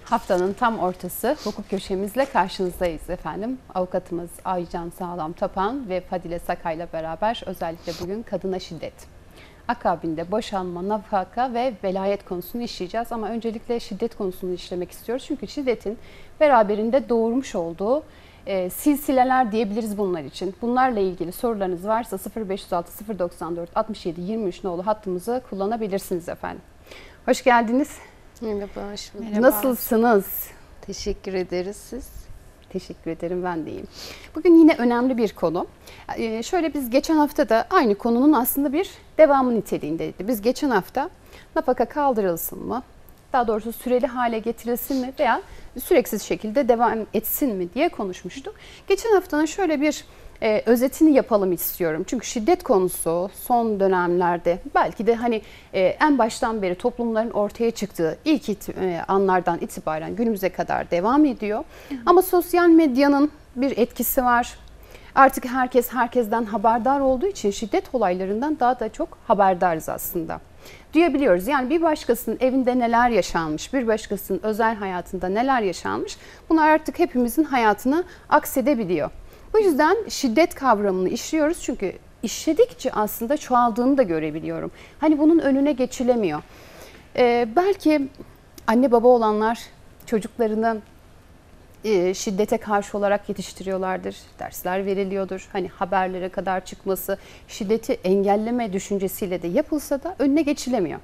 Haftanın tam ortası hukuk köşemizle karşınızdayız efendim. Avukatımız Aycan Sağlam Tapan ve Fadile Sakay'la beraber özellikle bugün kadına şiddet. Akabinde boşanma, nafaka ve velayet konusunu işleyeceğiz. Ama öncelikle şiddet konusunu işlemek istiyoruz. Çünkü şiddetin beraberinde doğurmuş olduğu silsileler diyebiliriz bunlar için. Bunlarla ilgili sorularınız varsa 0506 094 67 23 nolu hattımızı kullanabilirsiniz efendim. Hoş geldiniz. Merhaba, hoş bulduk. Nasılsınız? Teşekkür ederiz siz. Teşekkür ederim, ben de iyiyim. Bugün yine önemli bir konu. Şöyle biz geçen hafta da aynı konunun aslında bir devamı niteliğindeydi. Biz geçen hafta nafaka kaldırılsın mı? Daha doğrusu süreli hale getirilsin mi veya süreksiz şekilde devam etsin mi diye konuşmuştuk. Geçen haftanın şöyle bir özetini yapalım istiyorum. Çünkü şiddet konusu son dönemlerde belki de hani en baştan beri toplumların ortaya çıktığı ilk anlardan itibaren günümüze kadar devam ediyor. Ama sosyal medyanın bir etkisi var. Artık herkes herkesten haberdar olduğu için şiddet olaylarından daha da çok haberdarız aslında. Duyabiliyoruz. Yani bir başkasının evinde neler yaşanmış, bir başkasının özel hayatında neler yaşanmış, bunlar artık hepimizin hayatına aksedebiliyor. Bu yüzden şiddet kavramını işliyoruz çünkü işledikçe aslında çoğaldığını da görebiliyorum. Hani bunun önüne geçilemiyor. Belki anne baba olanlar çocuklarını şiddete karşı olarak yetiştiriyorlardır. Dersler veriliyordur. Hani haberlere kadar çıkması, şiddeti engelleme düşüncesiyle de yapılsa da önüne geçilemiyor.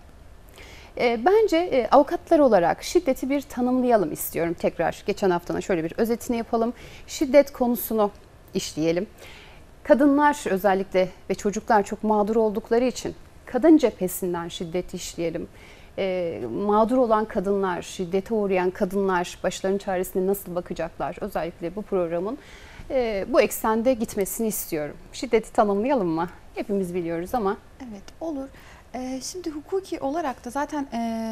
Bence avukatlar olarak şiddeti bir tanımlayalım istiyorum tekrar. Geçen haftanın şöyle bir özetini yapalım. Şiddet konusunu işleyelim. Kadınlar özellikle ve çocuklar çok mağdur oldukları için kadın cephesinden şiddeti işleyelim. Mağdur olan kadınlar, şiddete uğrayan kadınlar başlarının çaresine nasıl bakacaklar? Özellikle bu programın bu eksende gitmesini istiyorum. Şiddeti tanımlayalım mı? Hepimiz biliyoruz ama. Evet, olur. Şimdi hukuki olarak da zaten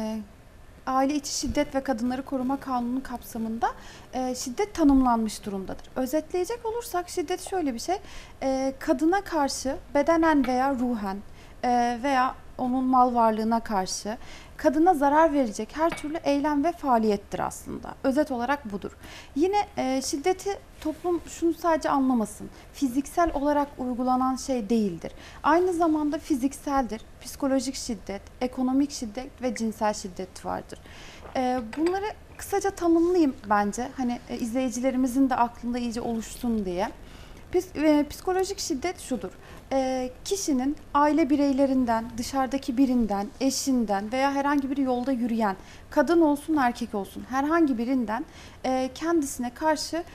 aile içi şiddet ve kadınları koruma kanunu kapsamında şiddet tanımlanmış durumdadır. Özetleyecek olursak şiddet şöyle bir şey, kadına karşı bedenen veya ruhen veya onun mal varlığına karşı kadına zarar verecek her türlü eylem ve faaliyettir aslında. Özet olarak budur. Yine şiddeti toplum şunu sadece anlamasın. Fiziksel olarak uygulanan şey değildir. Aynı zamanda fizikseldir. Psikolojik şiddet, ekonomik şiddet ve cinsel şiddet vardır. Bunları kısaca tanımlayayım bence. Hani izleyicilerimizin de aklında iyice oluşsun diye. Psikolojik şiddet şudur. Kişinin aile bireylerinden, dışarıdaki birinden, eşinden veya herhangi bir yolda yürüyen, kadın olsun erkek olsun herhangi birinden kendisine karşı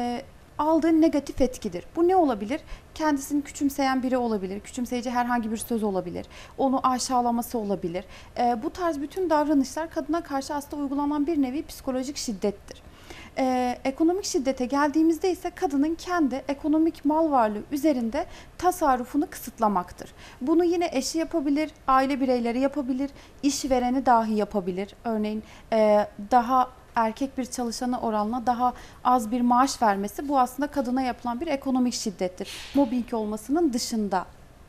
aldığı negatif etkidir. Bu ne olabilir? Kendisini küçümseyen biri olabilir, küçümseyici herhangi bir söz olabilir, onu aşağılaması olabilir. Bu tarz bütün davranışlar kadına karşı aslında uygulanan bir nevi psikolojik şiddettir. Ekonomik şiddete geldiğimizde ise kadının kendi ekonomik mal varlığı üzerinde tasarrufunu kısıtlamaktır. Bunu yine eşi yapabilir, aile bireyleri yapabilir, işvereni dahi yapabilir. Örneğin daha erkek bir çalışana oranla daha az bir maaş vermesi bu aslında kadına yapılan bir ekonomik şiddettir. Mobbing olmasının dışında.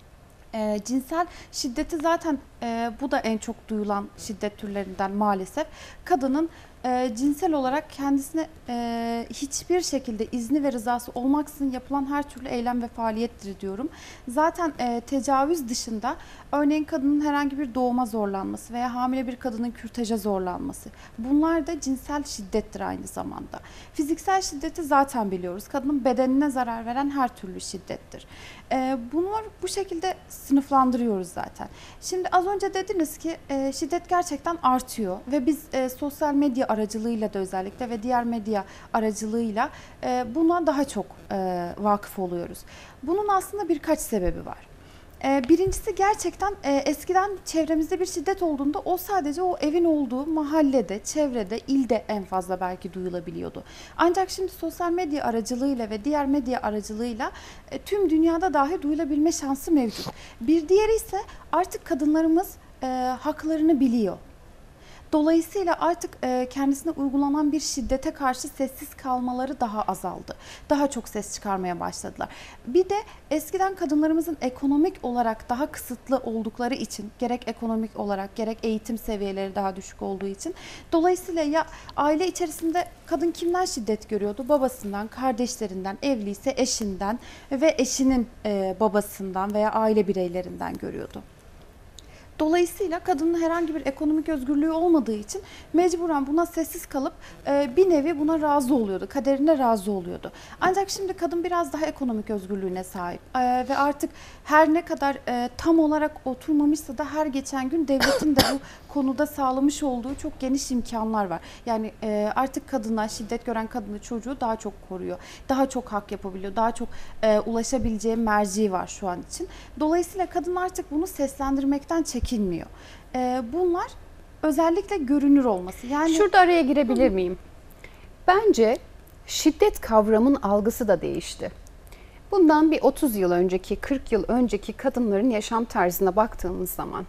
Cinsel şiddeti zaten bu da en çok duyulan şiddet türlerinden maalesef. Kadının cinsel olarak kendisine hiçbir şekilde izni ve rızası olmaksızın yapılan her türlü eylem ve faaliyettir diyorum. Zaten tecavüz dışında örneğin kadının herhangi bir doğuma zorlanması veya hamile bir kadının kürtaja zorlanması, bunlar da cinsel şiddettir aynı zamanda. Fiziksel şiddeti zaten biliyoruz. Kadının bedenine zarar veren her türlü şiddettir. Bunları bu şekilde sınıflandırıyoruz zaten. Şimdi az önce dediniz ki şiddet gerçekten artıyor ve biz sosyal medya aracılığıyla da özellikle ve diğer medya aracılığıyla buna daha çok vakıf oluyoruz. Bunun aslında birkaç sebebi var. Birincisi gerçekten eskiden çevremizde bir şiddet olduğunda o sadece o evin olduğu mahallede, çevrede, ilde en fazla belki duyulabiliyordu. Ancak şimdi sosyal medya aracılığıyla ve diğer medya aracılığıyla tüm dünyada dahi duyulabilme şansı mevcut. Bir diğeri ise artık kadınlarımız haklarını biliyor. Dolayısıyla artık kendisine uygulanan bir şiddete karşı sessiz kalmaları daha azaldı. Daha çok ses çıkarmaya başladılar. Bir de eskiden kadınlarımızın ekonomik olarak daha kısıtlı oldukları için, gerek ekonomik olarak gerek eğitim seviyeleri daha düşük olduğu için, dolayısıyla ya aile içerisinde kadın kimden şiddet görüyordu? Babasından, kardeşlerinden, evliyse eşinden ve eşinin babasından veya aile bireylerinden görüyordu. Dolayısıyla kadının herhangi bir ekonomik özgürlüğü olmadığı için mecburen buna sessiz kalıp bir nevi buna razı oluyordu, kaderine razı oluyordu. Ancak şimdi kadın biraz daha ekonomik özgürlüğüne sahip ve artık her ne kadar tam olarak oturmamışsa da her geçen gün devletin de bu konuda sağlamış olduğu çok geniş imkanlar var. Yani artık kadına, şiddet gören kadını, çocuğu daha çok koruyor, daha çok hak yapabiliyor, daha çok ulaşabileceği merci var şu an için. Dolayısıyla kadın artık bunu seslendirmekten çekinmiyor. Bunlar özellikle görünür olması. Yani Şurada araya girebilir miyim? Bence şiddet kavramının algısı da değişti. Bundan bir 30 yıl önceki, 40 yıl önceki kadınların yaşam tarzına baktığımız zaman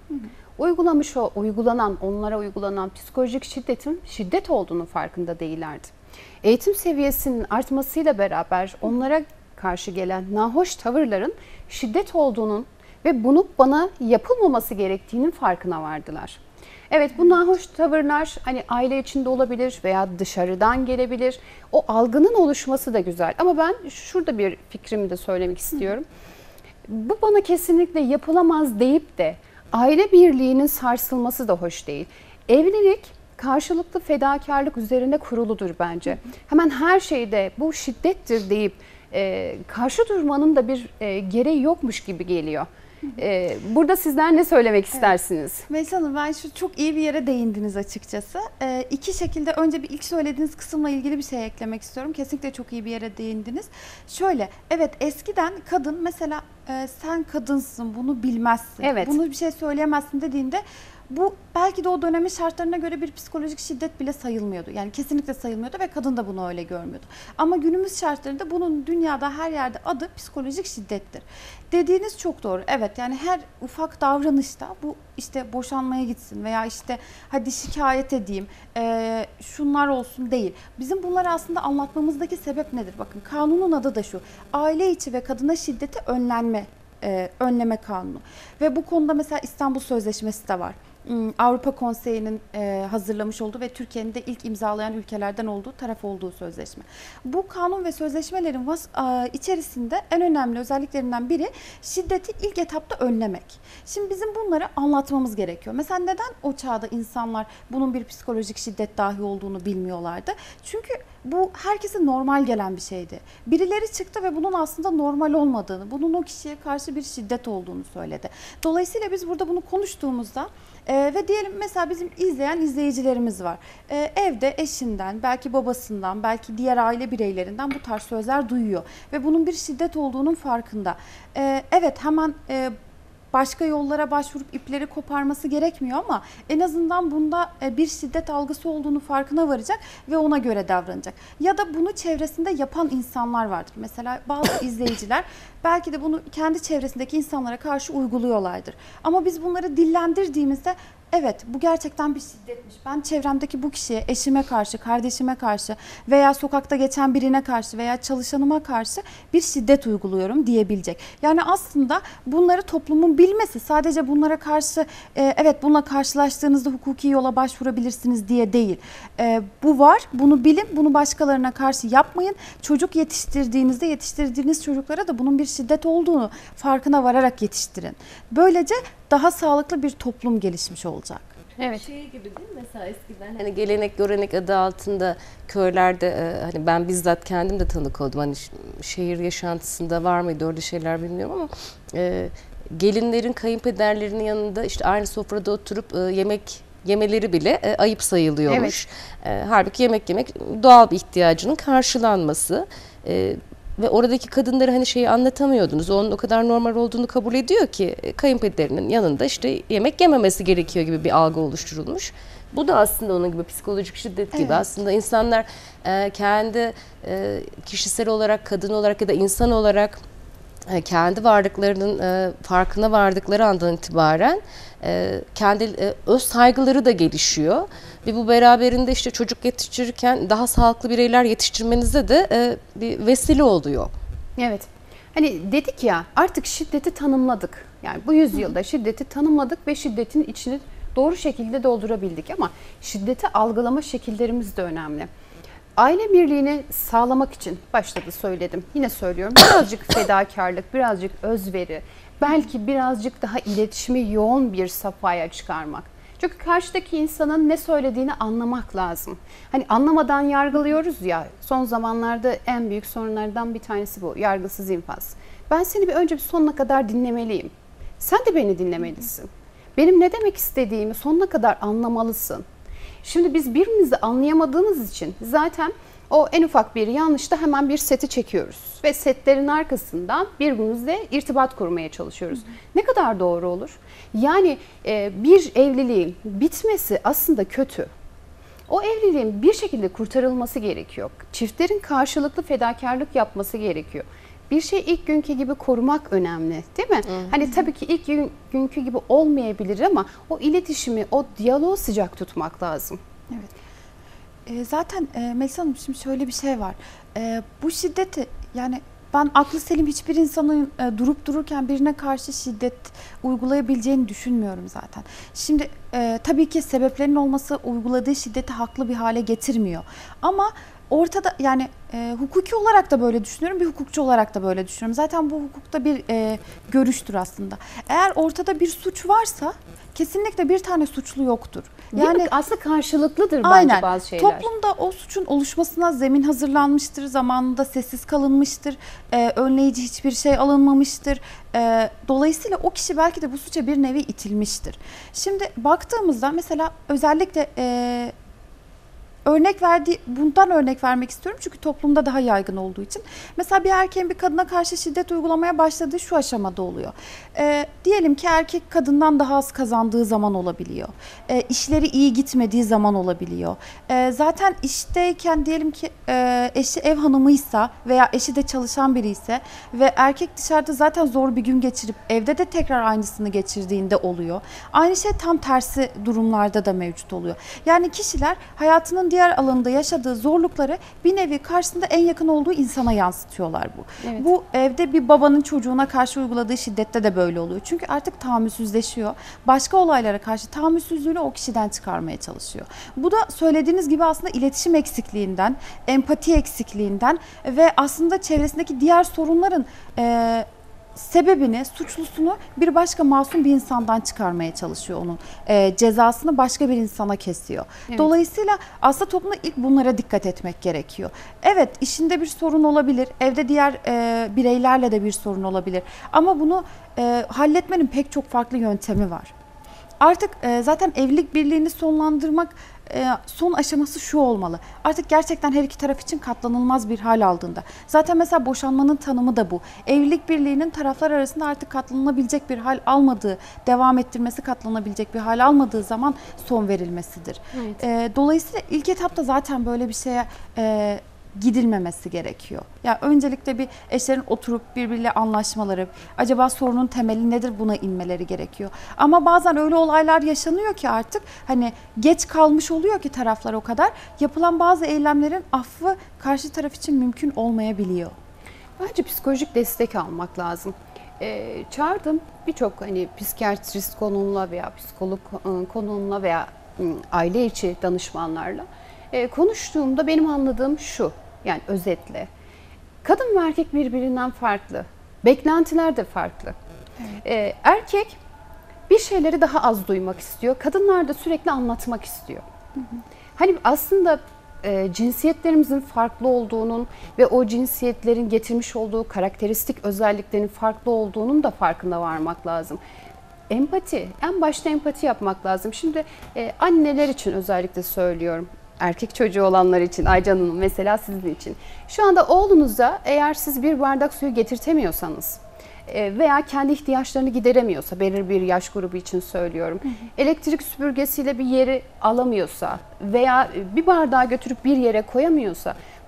onlara uygulanan psikolojik şiddetin şiddet olduğunu farkında değillerdi. Eğitim seviyesinin artmasıyla beraber onlara karşı gelen nahoş tavırların şiddet olduğunun ve bunun bana yapılmaması gerektiğinin farkına vardılar. Evet, bu nahoş tavırlar hani aile içinde olabilir veya dışarıdan gelebilir. O algının oluşması da güzel. Ama ben şurada bir fikrimi de söylemek istiyorum. Bu bana kesinlikle yapılamaz deyip de aile birliğinin sarsılması da hoş değil. Evlilik karşılıklı fedakarlık üzerine kuruludur bence. Hemen her şeyde bu şiddettir deyip karşı durmanın da bir gereği yokmuş gibi geliyor. Burada sizler ne söylemek istersiniz? Veysel Hanım, ben şu çok iyi bir yere değindiniz açıkçası. İki şekilde önce bir ilk söylediğiniz kısımla ilgili bir şey eklemek istiyorum. Kesinlikle çok iyi bir yere değindiniz. Şöyle, evet eskiden kadın mesela sen kadınsın, bunu bilmezsin, Evet. bunu bir şey söyleyemezsin dediğinde bu belki de o dönemin şartlarına göre bir psikolojik şiddet bile sayılmıyordu. Yani kesinlikle sayılmıyordu ve kadın da bunu öyle görmüyordu. Ama günümüz şartlarında bunun dünyada her yerde adı psikolojik şiddettir. Dediğiniz çok doğru. Evet, yani her ufak davranışta bu işte boşanmaya gitsin veya işte hadi şikayet edeyim, şunlar olsun değil. Bizim bunları aslında anlatmamızdaki sebep nedir? Bakın, kanunun adı da şu: aile içi ve kadına şiddeti önleme kanunu. Ve bu konuda mesela İstanbul Sözleşmesi de var. Avrupa Konseyi'nin hazırlamış olduğu ve Türkiye'nin de ilk imzalayan ülkelerden olduğu, taraf olduğu sözleşme. Bu kanun ve sözleşmelerin içerisinde en önemli özelliklerinden biri şiddeti ilk etapta önlemek. Şimdi bizim bunları anlatmamız gerekiyor. Mesela neden o çağda insanlar bunun bir psikolojik şiddet dahi olduğunu bilmiyorlardı? Çünkü bu herkese normal gelen bir şeydi. Birileri çıktı ve bunun aslında normal olmadığını, bunun o kişiye karşı bir şiddet olduğunu söyledi. Dolayısıyla biz burada bunu konuştuğumuzda ve diyelim mesela bizim izleyen izleyicilerimiz var. Evde eşinden, belki babasından, belki diğer aile bireylerinden bu tarz sözler duyuyor ve bunun bir şiddet olduğunun farkında. Evet, hemen başka yollara başvurup ipleri koparması gerekmiyor ama en azından bunda bir şiddet algısı olduğunu farkına varacak ve ona göre davranacak. Ya da bunu çevresinde yapan insanlar vardır. Mesela bazı izleyiciler belki de bunu kendi çevresindeki insanlara karşı uyguluyorlardır. Ama biz bunları dillendirdiğimizde evet, bu gerçekten bir şiddetmiş. Ben çevremdeki bu kişiye, eşime karşı, kardeşime karşı veya sokakta geçen birine karşı veya çalışanıma karşı bir şiddet uyguluyorum diyebilecek. Yani aslında bunları toplumun bilmesi, sadece bunlara karşı evet bununla karşılaştığınızda hukuki yola başvurabilirsiniz diye değil. Bu var, bunu bilin, bunu başkalarına karşı yapmayın. Çocuk yetiştirdiğinizde yetiştirdiğiniz çocuklara da bunun bir şiddet olduğunu farkına vararak yetiştirin. Böylece daha sağlıklı bir toplum gelişmiş olacak. Evet. Şey gibi değil mi? Mesela eskiden hani gelenek görenek adı altında köylerde hani ben bizzat kendim de tanık oldum. Hani şehir yaşantısında var mıydı öyle şeyler bilmiyorum ama gelinlerin kayınpederlerinin yanında işte aynı sofrada oturup yemek yemeleri bile ayıp sayılıyormuş. Evet. Halbuki yemek yemek doğal bir ihtiyacının karşılanması. Ve oradaki kadınları hani şeyi anlatamıyordunuz. Onun o kadar normal olduğunu kabul ediyor ki kayınpederinin yanında işte yemek yememesi gerekiyor gibi bir algı oluşturulmuş. Bu da aslında onun gibi psikolojik şiddet gibi. Evet. Aslında insanlar kendi kişisel olarak, kadın olarak ya da insan olarak kendi varlıklarının farkına vardıkları andan itibaren kendi öz saygıları da gelişiyor. Ve bu beraberinde işte çocuk yetiştirirken daha sağlıklı bireyler yetiştirmenize de bir vesile oluyor. Evet. Hani dedik ya, artık şiddeti tanımladık. Yani bu yüzyılda şiddeti tanımladık ve şiddetin içini doğru şekilde doldurabildik, ama şiddeti algılama şekillerimiz de önemli. Aile birliğini sağlamak için başta söyledim. Yine söylüyorum. Birazcık fedakarlık, birazcık özveri, belki birazcık daha iletişimi yoğun bir safhaya çıkarmak. Çünkü karşıdaki insanın ne söylediğini anlamak lazım. Hani anlamadan yargılıyoruz ya, son zamanlarda en büyük sorunlardan bir tanesi bu. Yargısız infaz. Ben seni önce bir sonuna kadar dinlemeliyim. Sen de beni dinlemelisin. Benim ne demek istediğimi sonuna kadar anlamalısın. Şimdi biz birbirimizi anlayamadığımız için zaten o en ufak bir yanlışta hemen bir seti çekiyoruz. Ve setlerin arkasından birbirimizle irtibat kurmaya çalışıyoruz. Ne kadar doğru olur? Yani bir evliliğin bitmesi aslında kötü. O evliliğin bir şekilde kurtarılması gerekiyor. Çiftlerin karşılıklı fedakarlık yapması gerekiyor. Bir şey ilk günkü gibi korumak önemli, değil mi? Hani tabii ki ilk günkü gibi olmayabilir, ama o iletişimi, o diyaloğu sıcak tutmak lazım. Evet. Zaten Melisa Hanım, şimdi şöyle bir şey var. Bu şiddeti, yani ben aklı selim hiçbir insanın durup dururken birine karşı şiddet uygulayabileceğini düşünmüyorum zaten. Şimdi tabii ki sebeplerin olması uyguladığı şiddeti haklı bir hale getirmiyor. Ama ortada, yani hukuki olarak da böyle düşünüyorum, bir hukukçu olarak da böyle düşünüyorum. Zaten bu hukukta bir görüştür aslında. Eğer ortada bir suç varsa kesinlikle bir tane suçlu yoktur. Yani aslında karşılıklıdır aynen, bence bazı şeyler. Toplumda o suçun oluşmasına zemin hazırlanmıştır, zamanında sessiz kalınmıştır, önleyici hiçbir şey alınmamıştır. Dolayısıyla o kişi belki de bu suça bir nevi itilmiştir. Şimdi baktığımızda mesela özellikle bundan örnek vermek istiyorum çünkü toplumda daha yaygın olduğu için. Mesela bir erkeğin bir kadına karşı şiddet uygulamaya başladığı şu aşamada oluyor. Diyelim ki erkek kadından daha az kazandığı zaman olabiliyor. İşleri iyi gitmediği zaman olabiliyor. Zaten işteyken diyelim ki eşi ev hanımıysa veya eşi de çalışan biri ise ve erkek dışarıda zaten zor bir gün geçirip evde de tekrar aynısını geçirdiğinde oluyor. Aynı şey tam tersi durumlarda da mevcut oluyor. Yani kişiler hayatının diğer alanında yaşadığı zorlukları bir nevi karşısında en yakın olduğu insana yansıtıyorlar bu. Evet. Bu evde bir babanın çocuğuna karşı uyguladığı şiddette de böyle oluyor. Çünkü artık tahammülsüzleşiyor. Başka olaylara karşı tahammülsüzlüğünü o kişiden çıkarmaya çalışıyor. Bu da söylediğiniz gibi aslında iletişim eksikliğinden, empati eksikliğinden ve aslında çevresindeki diğer sorunların sebebini, suçlusunu bir başka masum bir insandan çıkarmaya çalışıyor onun. Cezasını başka bir insana kesiyor. Evet. Dolayısıyla aslında toplumda ilk bunlara dikkat etmek gerekiyor. Evet, işinde bir sorun olabilir, evde diğer bireylerle de bir sorun olabilir. Ama bunu halletmenin pek çok farklı yöntemi var. Artık zaten evlilik birliğini sonlandırmak son aşaması şu olmalı. Artık gerçekten her iki taraf için katlanılmaz bir hal aldığında. Zaten mesela boşanmanın tanımı da bu. Evlilik birliğinin taraflar arasında artık katlanılabilecek bir hal almadığı, devam ettirmesi katlanabilecek bir hal almadığı zaman son verilmesidir. Evet. Dolayısıyla ilk etapta zaten böyle bir şeye gidilmemesi gerekiyor. Yani öncelikle bir eşlerin oturup birbiriyle anlaşmaları, acaba sorunun temeli nedir, buna inmeleri gerekiyor. Ama bazen öyle olaylar yaşanıyor ki artık hani geç kalmış oluyor ki taraflar o kadar, yapılan bazı eylemlerin affı karşı taraf için mümkün olmayabiliyor. Bence psikolojik destek almak lazım. Çağırdım birçok hani psikiyatrist konuğumla veya psikolog konuğumla veya aile içi danışmanlarla konuştuğumda benim anladığım şu, yani özetle. Kadın ve erkek birbirinden farklı. Beklentiler de farklı. Evet. Erkek bir şeyleri daha az duymak istiyor. Kadınlar da sürekli anlatmak istiyor. Hı hı. Hani aslında cinsiyetlerimizin farklı olduğunun ve o cinsiyetlerin getirmiş olduğu karakteristik özelliklerin farklı olduğunun da farkına varmak lazım. Empati, en başta empati yapmak lazım. Şimdi anneler için özellikle söylüyorum. Erkek çocuğu olanlar için, Aycan Hanım mesela sizin için. Şu anda oğlunuza eğer siz bir bardak suyu getirtemiyorsanız veya kendi ihtiyaçlarını gideremiyorsa, belirli bir yaş grubu için söylüyorum, elektrik süpürgesiyle bir yeri alamıyorsa veya bir bardağı götürüp bir yere koyamıyorsa,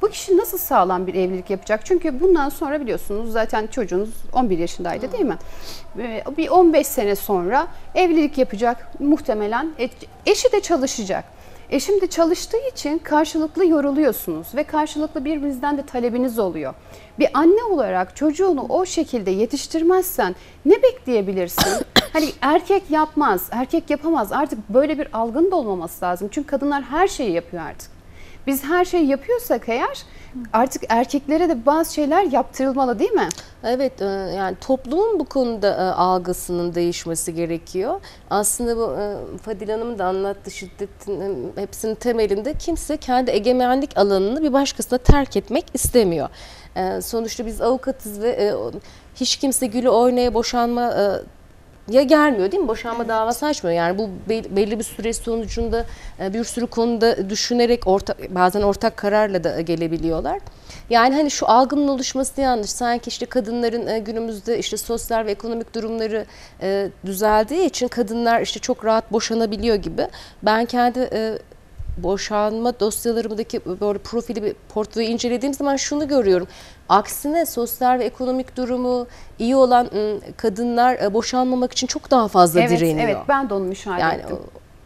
Bu kişi nasıl sağlam bir evlilik yapacak? Çünkü bundan sonra biliyorsunuz zaten çocuğunuz 11 yaşındaydı değil mi? Bir 15 sene sonra evlilik yapacak muhtemelen. Eşi de çalışacak. Eşim de çalıştığı için karşılıklı yoruluyorsunuz ve karşılıklı birbirinizden de talebiniz oluyor. Bir anne olarak çocuğunu o şekilde yetiştirmezsen ne bekleyebilirsin? Hani erkek yapmaz, erkek yapamaz. Artık böyle bir algının da olmaması lazım. Çünkü kadınlar her şeyi yapıyor artık. Biz her şeyi yapıyorsak eğer artık erkeklere de bazı şeyler yaptırılmalı değil mi? Evet, yani toplumun bu konuda algısının değişmesi gerekiyor. Aslında bu Fadil Hanım'ın da anlattığı şiddetin hepsinin temelinde kimse kendi egemenlik alanını bir başkasına terk etmek istemiyor. Sonuçta biz avukatız ve hiç kimse gülü oynaya boşanma ya gelmiyor değil mi? Boşanma davası açmıyor. Yani bu belli bir süre sonucunda bir sürü konuda düşünerek bazen ortak kararla da gelebiliyorlar. Yani hani şu algının oluşması yanlış. Sanki işte kadınların günümüzde işte sosyal ve ekonomik durumları düzeldiği için kadınlar işte çok rahat boşanabiliyor gibi. Ben kendi boşanma dosyalarımdaki böyle profili, portföyü incelediğim zaman şunu görüyorum. Aksine sosyal ve ekonomik durumu iyi olan kadınlar boşanmamak için çok daha fazla direniyor. Evet, ben de onu müşahede ettim.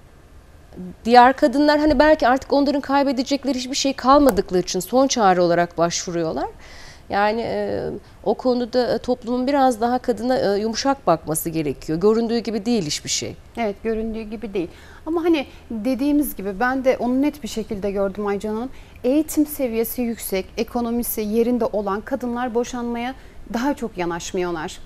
Diğer kadınlar hani belki artık onların kaybedecekleri hiçbir şey kalmadıkları için son çare olarak başvuruyorlar. Yani o konuda toplumun biraz daha kadına yumuşak bakması gerekiyor. Göründüğü gibi değil hiçbir şey. Evet, göründüğü gibi değil. Ama hani dediğimiz gibi ben de onu net bir şekilde gördüm Aycan Hanım. Eğitim seviyesi yüksek, ekonomisi yerinde olan kadınlar boşanmaya daha çok yanaşmıyorlar.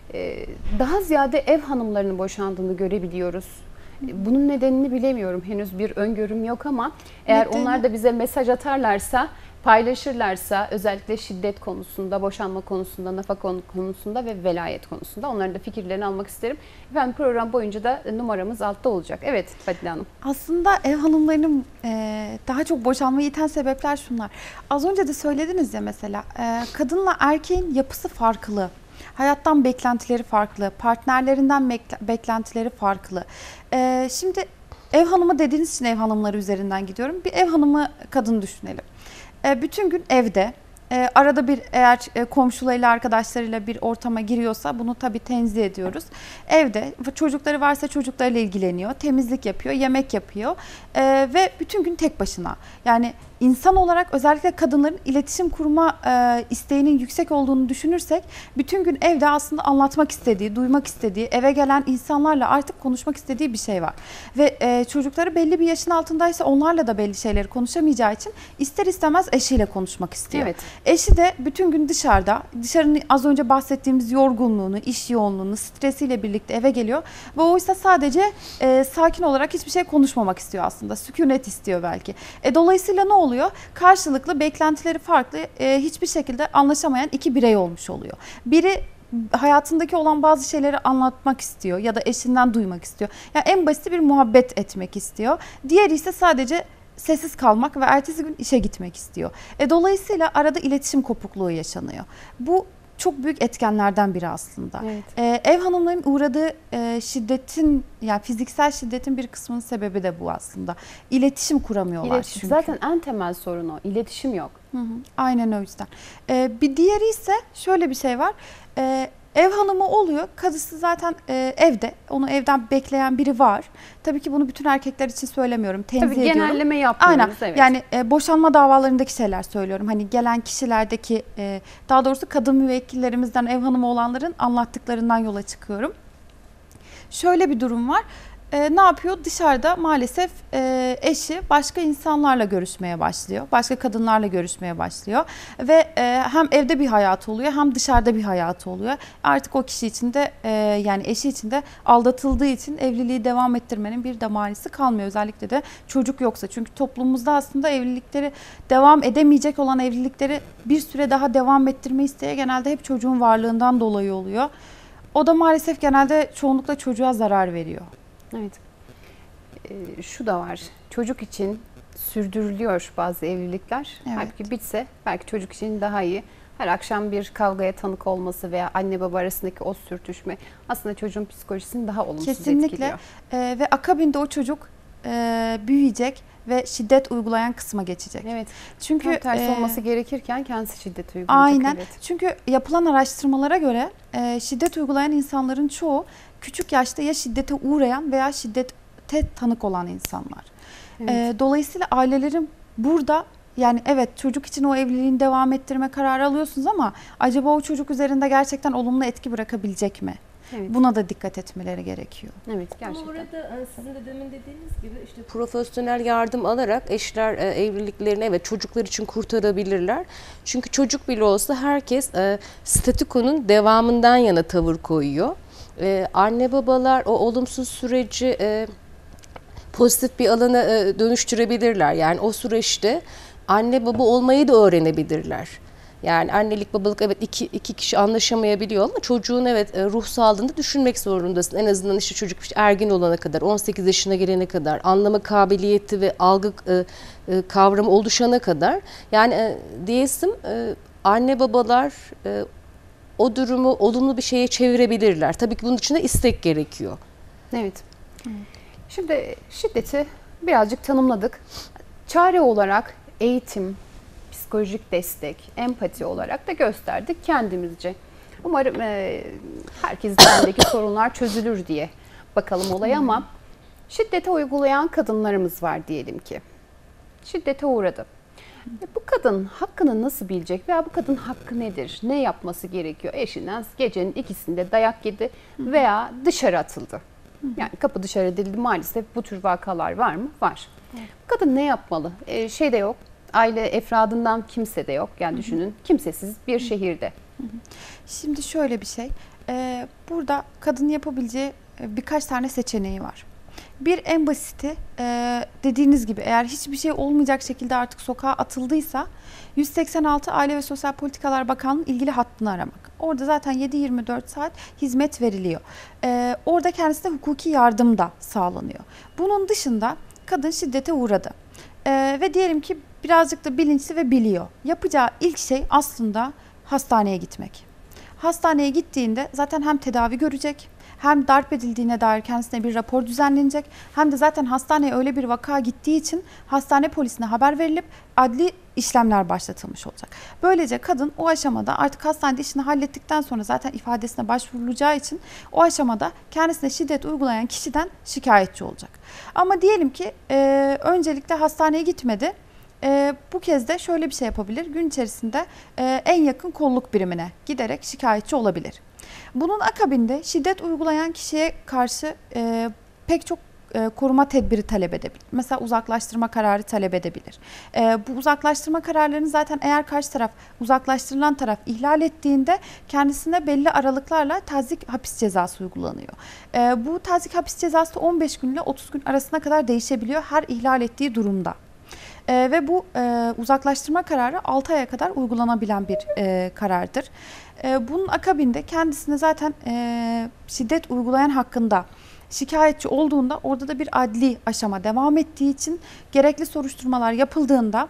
Daha ziyade ev hanımlarının boşandığını görebiliyoruz. Bunun nedenini bilemiyorum. Henüz bir öngörüm yok ama eğer onlar da bize mesaj atarlarsa, paylaşırlarsa özellikle şiddet konusunda, boşanma konusunda, nafaka konusunda ve velayet konusunda onların da fikirlerini almak isterim. Efendim program boyunca da numaramız altta olacak. Evet Fadile Hanım. Aslında ev hanımlarının daha çok boşanmayı iten sebepler şunlar. Az önce de söylediniz ya mesela kadınla erkeğin yapısı farklı. Hayattan beklentileri farklı, partnerlerinden beklentileri farklı. Şimdi ev hanımı dediğiniz için ev hanımları üzerinden gidiyorum. Bir ev hanımı kadın düşünelim. Bütün gün evde, arada bir eğer komşularıyla arkadaşlarıyla bir ortama giriyorsa bunu tabii tenzih ediyoruz. Evde çocukları varsa çocuklarıyla ilgileniyor, temizlik yapıyor, yemek yapıyor ve bütün gün tek başına. Yani İnsan olarak özellikle kadınların iletişim kurma isteğinin yüksek olduğunu düşünürsek bütün gün evde aslında anlatmak istediği, duymak istediği, eve gelen insanlarla artık konuşmak istediği bir şey var. Ve çocukları belli bir yaşın altındaysa onlarla da belli şeyleri konuşamayacağı için ister istemez eşiyle konuşmak istiyor. Evet. Eşi de bütün gün dışarının az önce bahsettiğimiz yorgunluğunu, iş yoğunluğunu, stresiyle birlikte eve geliyor. Ve oysa sadece sakin olarak hiçbir şey konuşmamak istiyor aslında. Sükunet istiyor belki. Dolayısıyla ne oluyor? Karşılıklı beklentileri farklı, hiçbir şekilde anlaşamayan iki birey olmuş oluyor. Biri hayatındaki olan bazı şeyleri anlatmak istiyor ya da eşinden duymak istiyor. Yani en basit bir muhabbet etmek istiyor. Diğeri ise sadece sessiz kalmak ve ertesi gün işe gitmek istiyor. Dolayısıyla arada iletişim kopukluğu yaşanıyor. Bu çok büyük etkenlerden biri aslında. Evet. Ev hanımların uğradığı şiddetin, yani fiziksel şiddetin bir kısmının sebebi de bu aslında. İletişim kuramıyorlar çünkü. Zaten en temel sorun o. İletişim yok. Aynen o yüzden. Bir diğeri ise şöyle bir şey var. Ev hanımı oluyor. Karısı zaten evde. Onu evden bekleyen biri var. Tabii ki bunu bütün erkekler için söylemiyorum. Tenzih ediyorum. Genelleme yapmıyoruz. Aynen. Evet. Yani boşanma davalarındaki şeyler söylüyorum. Hani gelen kişilerdeki daha doğrusu kadın müvekkillerimizden ev hanımı olanların anlattıklarından yola çıkıyorum. Şöyle bir durum var. Ne yapıyor? Dışarıda maalesef eşi başka insanlarla görüşmeye başlıyor. Başka kadınlarla görüşmeye başlıyor. Ve hem evde bir hayatı oluyor hem dışarıda bir hayatı oluyor. Artık o kişi için de yani eşi için de aldatıldığı için evliliği devam ettirmenin bir de manisi kalmıyor. Özellikle de çocuk yoksa. Çünkü toplumumuzda aslında evlilikleri devam edemeyecek olan evlilikleri bir süre daha devam ettirme isteği genelde hep çocuğun varlığından dolayı oluyor. O da maalesef genelde çoğunlukla çocuğa zarar veriyor. Evet. Şu da var. Çocuk için sürdürülüyor bazı evlilikler. Evet. Halbuki bitse belki çocuk için daha iyi. Her akşam bir kavgaya tanık olması veya anne baba arasındaki o sürtüşme aslında çocuğun psikolojisini daha olumsuz Kesinlikle. etkiliyor. Ve akabinde o çocuk büyüyecek ve şiddet uygulayan kısma geçecek. Evet. Çünkü Tam tersi olması gerekirken kendisi şiddet uygulayacak. aynen. Evet. Çünkü yapılan araştırmalara göre şiddet uygulayan insanların çoğu küçük yaşta ya şiddete uğrayan veya şiddete tanık olan insanlar. Evet. Dolayısıyla ailelerin burada, yani evet, çocuk için o evliliğin devam ettirme kararı alıyorsunuz ama acaba o çocuk üzerinde gerçekten olumlu etki bırakabilecek mi? Evet. Buna da dikkat etmeleri gerekiyor. Evet, Ama gerçekten. orada sizin de demin dediğiniz gibi işte profesyonel yardım alarak eşler evliliklerini evet çocuklar için kurtarabilirler. Çünkü çocuk bile olsa herkes statükonun devamından yana tavır koyuyor. Anne babalar o olumsuz süreci pozitif bir alana dönüştürebilirler. Yani o süreçte anne baba olmayı da öğrenebilirler. Yani annelik babalık evet iki kişi anlaşamayabiliyor ama çocuğun evet ruh sağlığını düşünmek zorundasın. En azından işte çocuk işte ergin olana kadar, 18 yaşına gelene kadar, anlama kabiliyeti ve algı kavramı oluşana kadar. Yani diyesim anne babalar o durumu olumlu bir şeye çevirebilirler. Tabii ki bunun için de istek gerekiyor. Evet. Şimdi şiddeti birazcık tanımladık. Çare olarak eğitim, psikolojik destek, empati olarak da gösterdik kendimizce. Umarım herkesin elindeki sorunlar çözülür diye bakalım olaya ama şiddete uygulayan kadınlarımız var diyelim ki. Şiddete uğradı. Bu kadın hakkını nasıl bilecek veya bu kadın hakkı nedir? Ne yapması gerekiyor? Eşinden gecenin ikisinde dayak yedi veya dışarı atıldı. Yani kapı dışarı edildi, maalesef bu tür vakalar var mı? Var. Bu kadın ne yapmalı? Şey de yok, aile efradından kimse de yok. Yani düşünün, kimsesiz bir şehirde. Şimdi şöyle bir şey, burada kadın yapabileceği birkaç tane seçeneği var. Bir, en basiti, dediğiniz gibi eğer hiçbir şey olmayacak şekilde artık sokağa atıldıysa 186 Aile ve Sosyal Politikalar Bakanlığı ilgili hattını aramak. Orada zaten 7-24 saat hizmet veriliyor. Orada kendisine hukuki yardım da sağlanıyor. Bunun dışında kadın şiddete uğradı. Ve diyelim ki birazcık da bilinçli ve biliyor. Yapacağı ilk şey aslında hastaneye gitmek. Hastaneye gittiğinde zaten hem tedavi görecek, hem darp edildiğine dair kendisine bir rapor düzenlenecek, hem de zaten hastaneye öyle bir vaka gittiği için hastane polisine haber verilip adli işlemler başlatılmış olacak. Böylece kadın o aşamada artık hastanede işini hallettikten sonra zaten ifadesine başvurulacağı için o aşamada kendisine şiddet uygulayan kişiden şikayetçi olacak. Ama diyelim ki öncelikle hastaneye gitmedi. Bu kez de şöyle bir şey yapabilir. Gün içerisinde en yakın kolluk birimine giderek şikayetçi olabilir. Bunun akabinde şiddet uygulayan kişiye karşı pek çok koruma tedbiri talep edebilir. Mesela uzaklaştırma kararı talep edebilir. Bu uzaklaştırma kararlarını zaten eğer karşı taraf, uzaklaştırılan taraf ihlal ettiğinde kendisine belli aralıklarla tazik hapis cezası uygulanıyor. Bu tazik hapis cezası da 15 gün ile 30 gün arasına kadar değişebiliyor her ihlal ettiği durumda. Ve bu uzaklaştırma kararı 6 aya kadar uygulanabilen bir karardır. Bunun akabinde kendisine zaten şiddet uygulayan hakkında şikayetçi olduğunda orada da bir adli aşama devam ettiği için gerekli soruşturmalar yapıldığında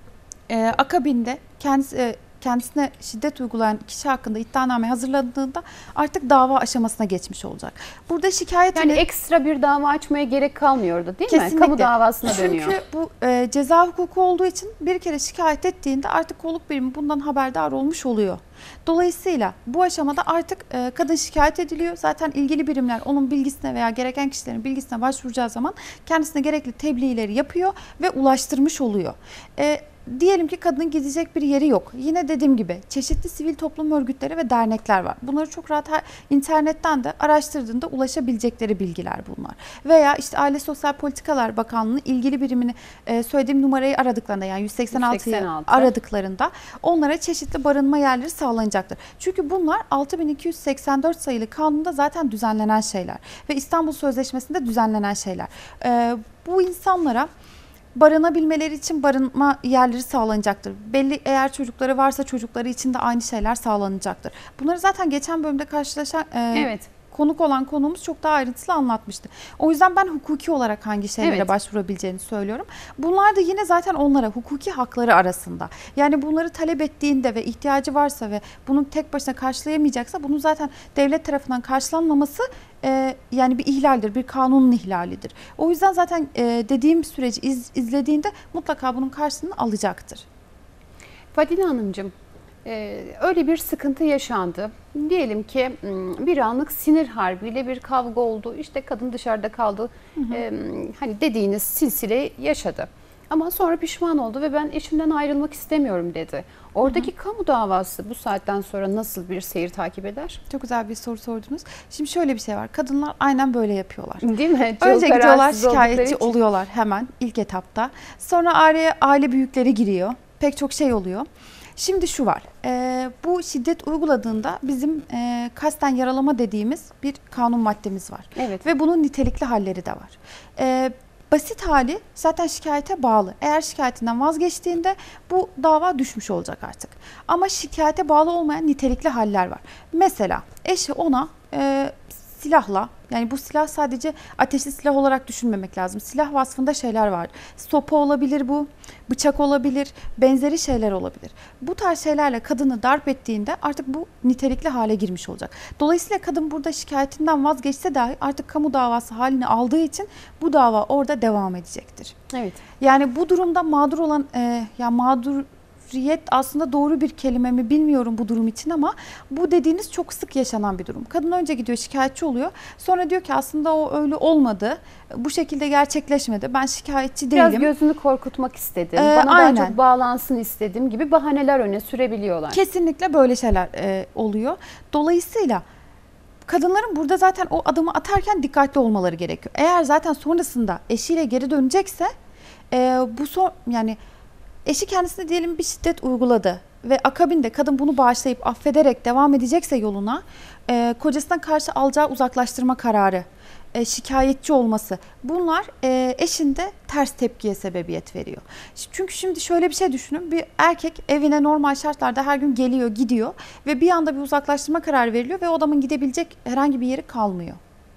akabinde kendisine şiddet uygulayan kişi hakkında iddianame hazırlandığında artık dava aşamasına geçmiş olacak. Burada Yani ekstra bir dava açmaya gerek kalmıyordu değil kesinlikle mi? Kamu davasına dönüyor. Çünkü bu ceza hukuku olduğu için bir kere şikayet ettiğinde artık kolluk birimi bundan haberdar olmuş oluyor. Dolayısıyla bu aşamada artık kadın şikayet ediliyor. Zaten ilgili birimler onun bilgisine veya gereken kişilerin bilgisine başvuracağı zaman kendisine gerekli tebliğleri yapıyor ve ulaştırmış oluyor. Diyelim ki kadının gidecek bir yeri yok. Yine dediğim gibi çeşitli sivil toplum örgütleri ve dernekler var. Bunları çok rahat internetten de araştırdığında ulaşabilecekleri bilgiler bunlar. Veya işte Aile Sosyal Politikalar Bakanlığı'nın ilgili birimini söylediğim numarayı aradıklarında, yani 186'yı aradıklarında onlara çeşitli barınma yerleri sağlanacaktır. Çünkü bunlar 6284 sayılı kanunda zaten düzenlenen şeyler ve İstanbul Sözleşmesi'nde düzenlenen şeyler. Bu insanlara barınabilmeleri için barınma yerleri sağlanacaktır. Belli, eğer çocukları varsa çocukları için de aynı şeyler sağlanacaktır. Bunları zaten geçen bölümde karşılaşan konuk olan konuğumuz çok daha ayrıntılı anlatmıştı. O yüzden ben hukuki olarak hangi şeylere başvurabileceğini söylüyorum. Bunlar da yine zaten onlara hukuki hakları arasında. Yani bunları talep ettiğinde ve ihtiyacı varsa ve bunu tek başına karşılayamayacaksa bunun zaten devlet tarafından karşılanmaması yani bir ihlaldir, bir kanunun ihlalidir. O yüzden zaten dediğim süreci izlediğinde mutlaka bunun karşılığını alacaktır. Fadile Hanımcığım, öyle bir sıkıntı yaşandı. Diyelim ki bir anlık sinir harbiyle bir kavga oldu. İşte kadın dışarıda kaldı. Hani dediğiniz silsile yaşadı. Ama sonra pişman oldu ve ben eşimden ayrılmak istemiyorum dedi. Oradaki kamu davası bu saatten sonra nasıl bir seyir takip eder? Çok güzel bir soru sordunuz. Şimdi şöyle bir şey var. Kadınlar aynen böyle yapıyorlar. Değil mi? Çok Önce gidiyorlar, kararsız oldukları şikayetçi için. oluyorlar hemen ilk etapta. Sonra araya aile büyükleri giriyor. Pek çok şey oluyor. Şimdi şu var. Bu şiddet uyguladığında bizim kasten yaralama dediğimiz bir kanun maddemiz var. Evet. Ve bunun nitelikli halleri de var. Basit hali zaten şikayete bağlı. Eğer şikayetinden vazgeçtiğinde bu dava düşmüş olacak artık. Ama şikayete bağlı olmayan nitelikli haller var. Mesela eşi ona silahla, yani bu silah sadece ateşli silah olarak düşünmemek lazım. Silah vasfında şeyler var. Sopa olabilir bu, bıçak olabilir, benzeri şeyler olabilir. Bu tarz şeylerle kadını darp ettiğinde artık bu nitelikli hale girmiş olacak. Dolayısıyla kadın burada şikayetinden vazgeçse dahi artık kamu davası halini aldığı için bu dava orada devam edecektir. Evet. Yani bu durumda mağdur olan, ya mağduriyet aslında doğru bir kelime mi bilmiyorum bu durum için ama bu dediğiniz çok sık yaşanan bir durum. Kadın önce gidiyor şikayetçi oluyor. Sonra diyor ki aslında o öyle olmadı. Bu şekilde gerçekleşmedi. Ben şikayetçi değilim. Biraz gözünü korkutmak istedim. Bana Aynen. daha çok bağlansın istedim gibi bahaneler öne sürebiliyorlar. Kesinlikle böyle şeyler oluyor. Dolayısıyla kadınların burada zaten o adımı atarken dikkatli olmaları gerekiyor. Eğer zaten sonrasında eşiyle geri dönecekse yani eşi kendisine diyelim bir şiddet uyguladı ve akabinde kadın bunu bağışlayıp affederek devam edecekse yoluna, kocasına karşı alacağı uzaklaştırma kararı, şikayetçi olması, bunlar eşinde ters tepkiye sebebiyet veriyor. Çünkü şimdi şöyle bir şey düşünün, bir erkek evine normal şartlarda her gün geliyor gidiyor ve bir anda bir uzaklaştırma kararı veriliyor ve o adamın gidebilecek herhangi bir yeri kalmıyor.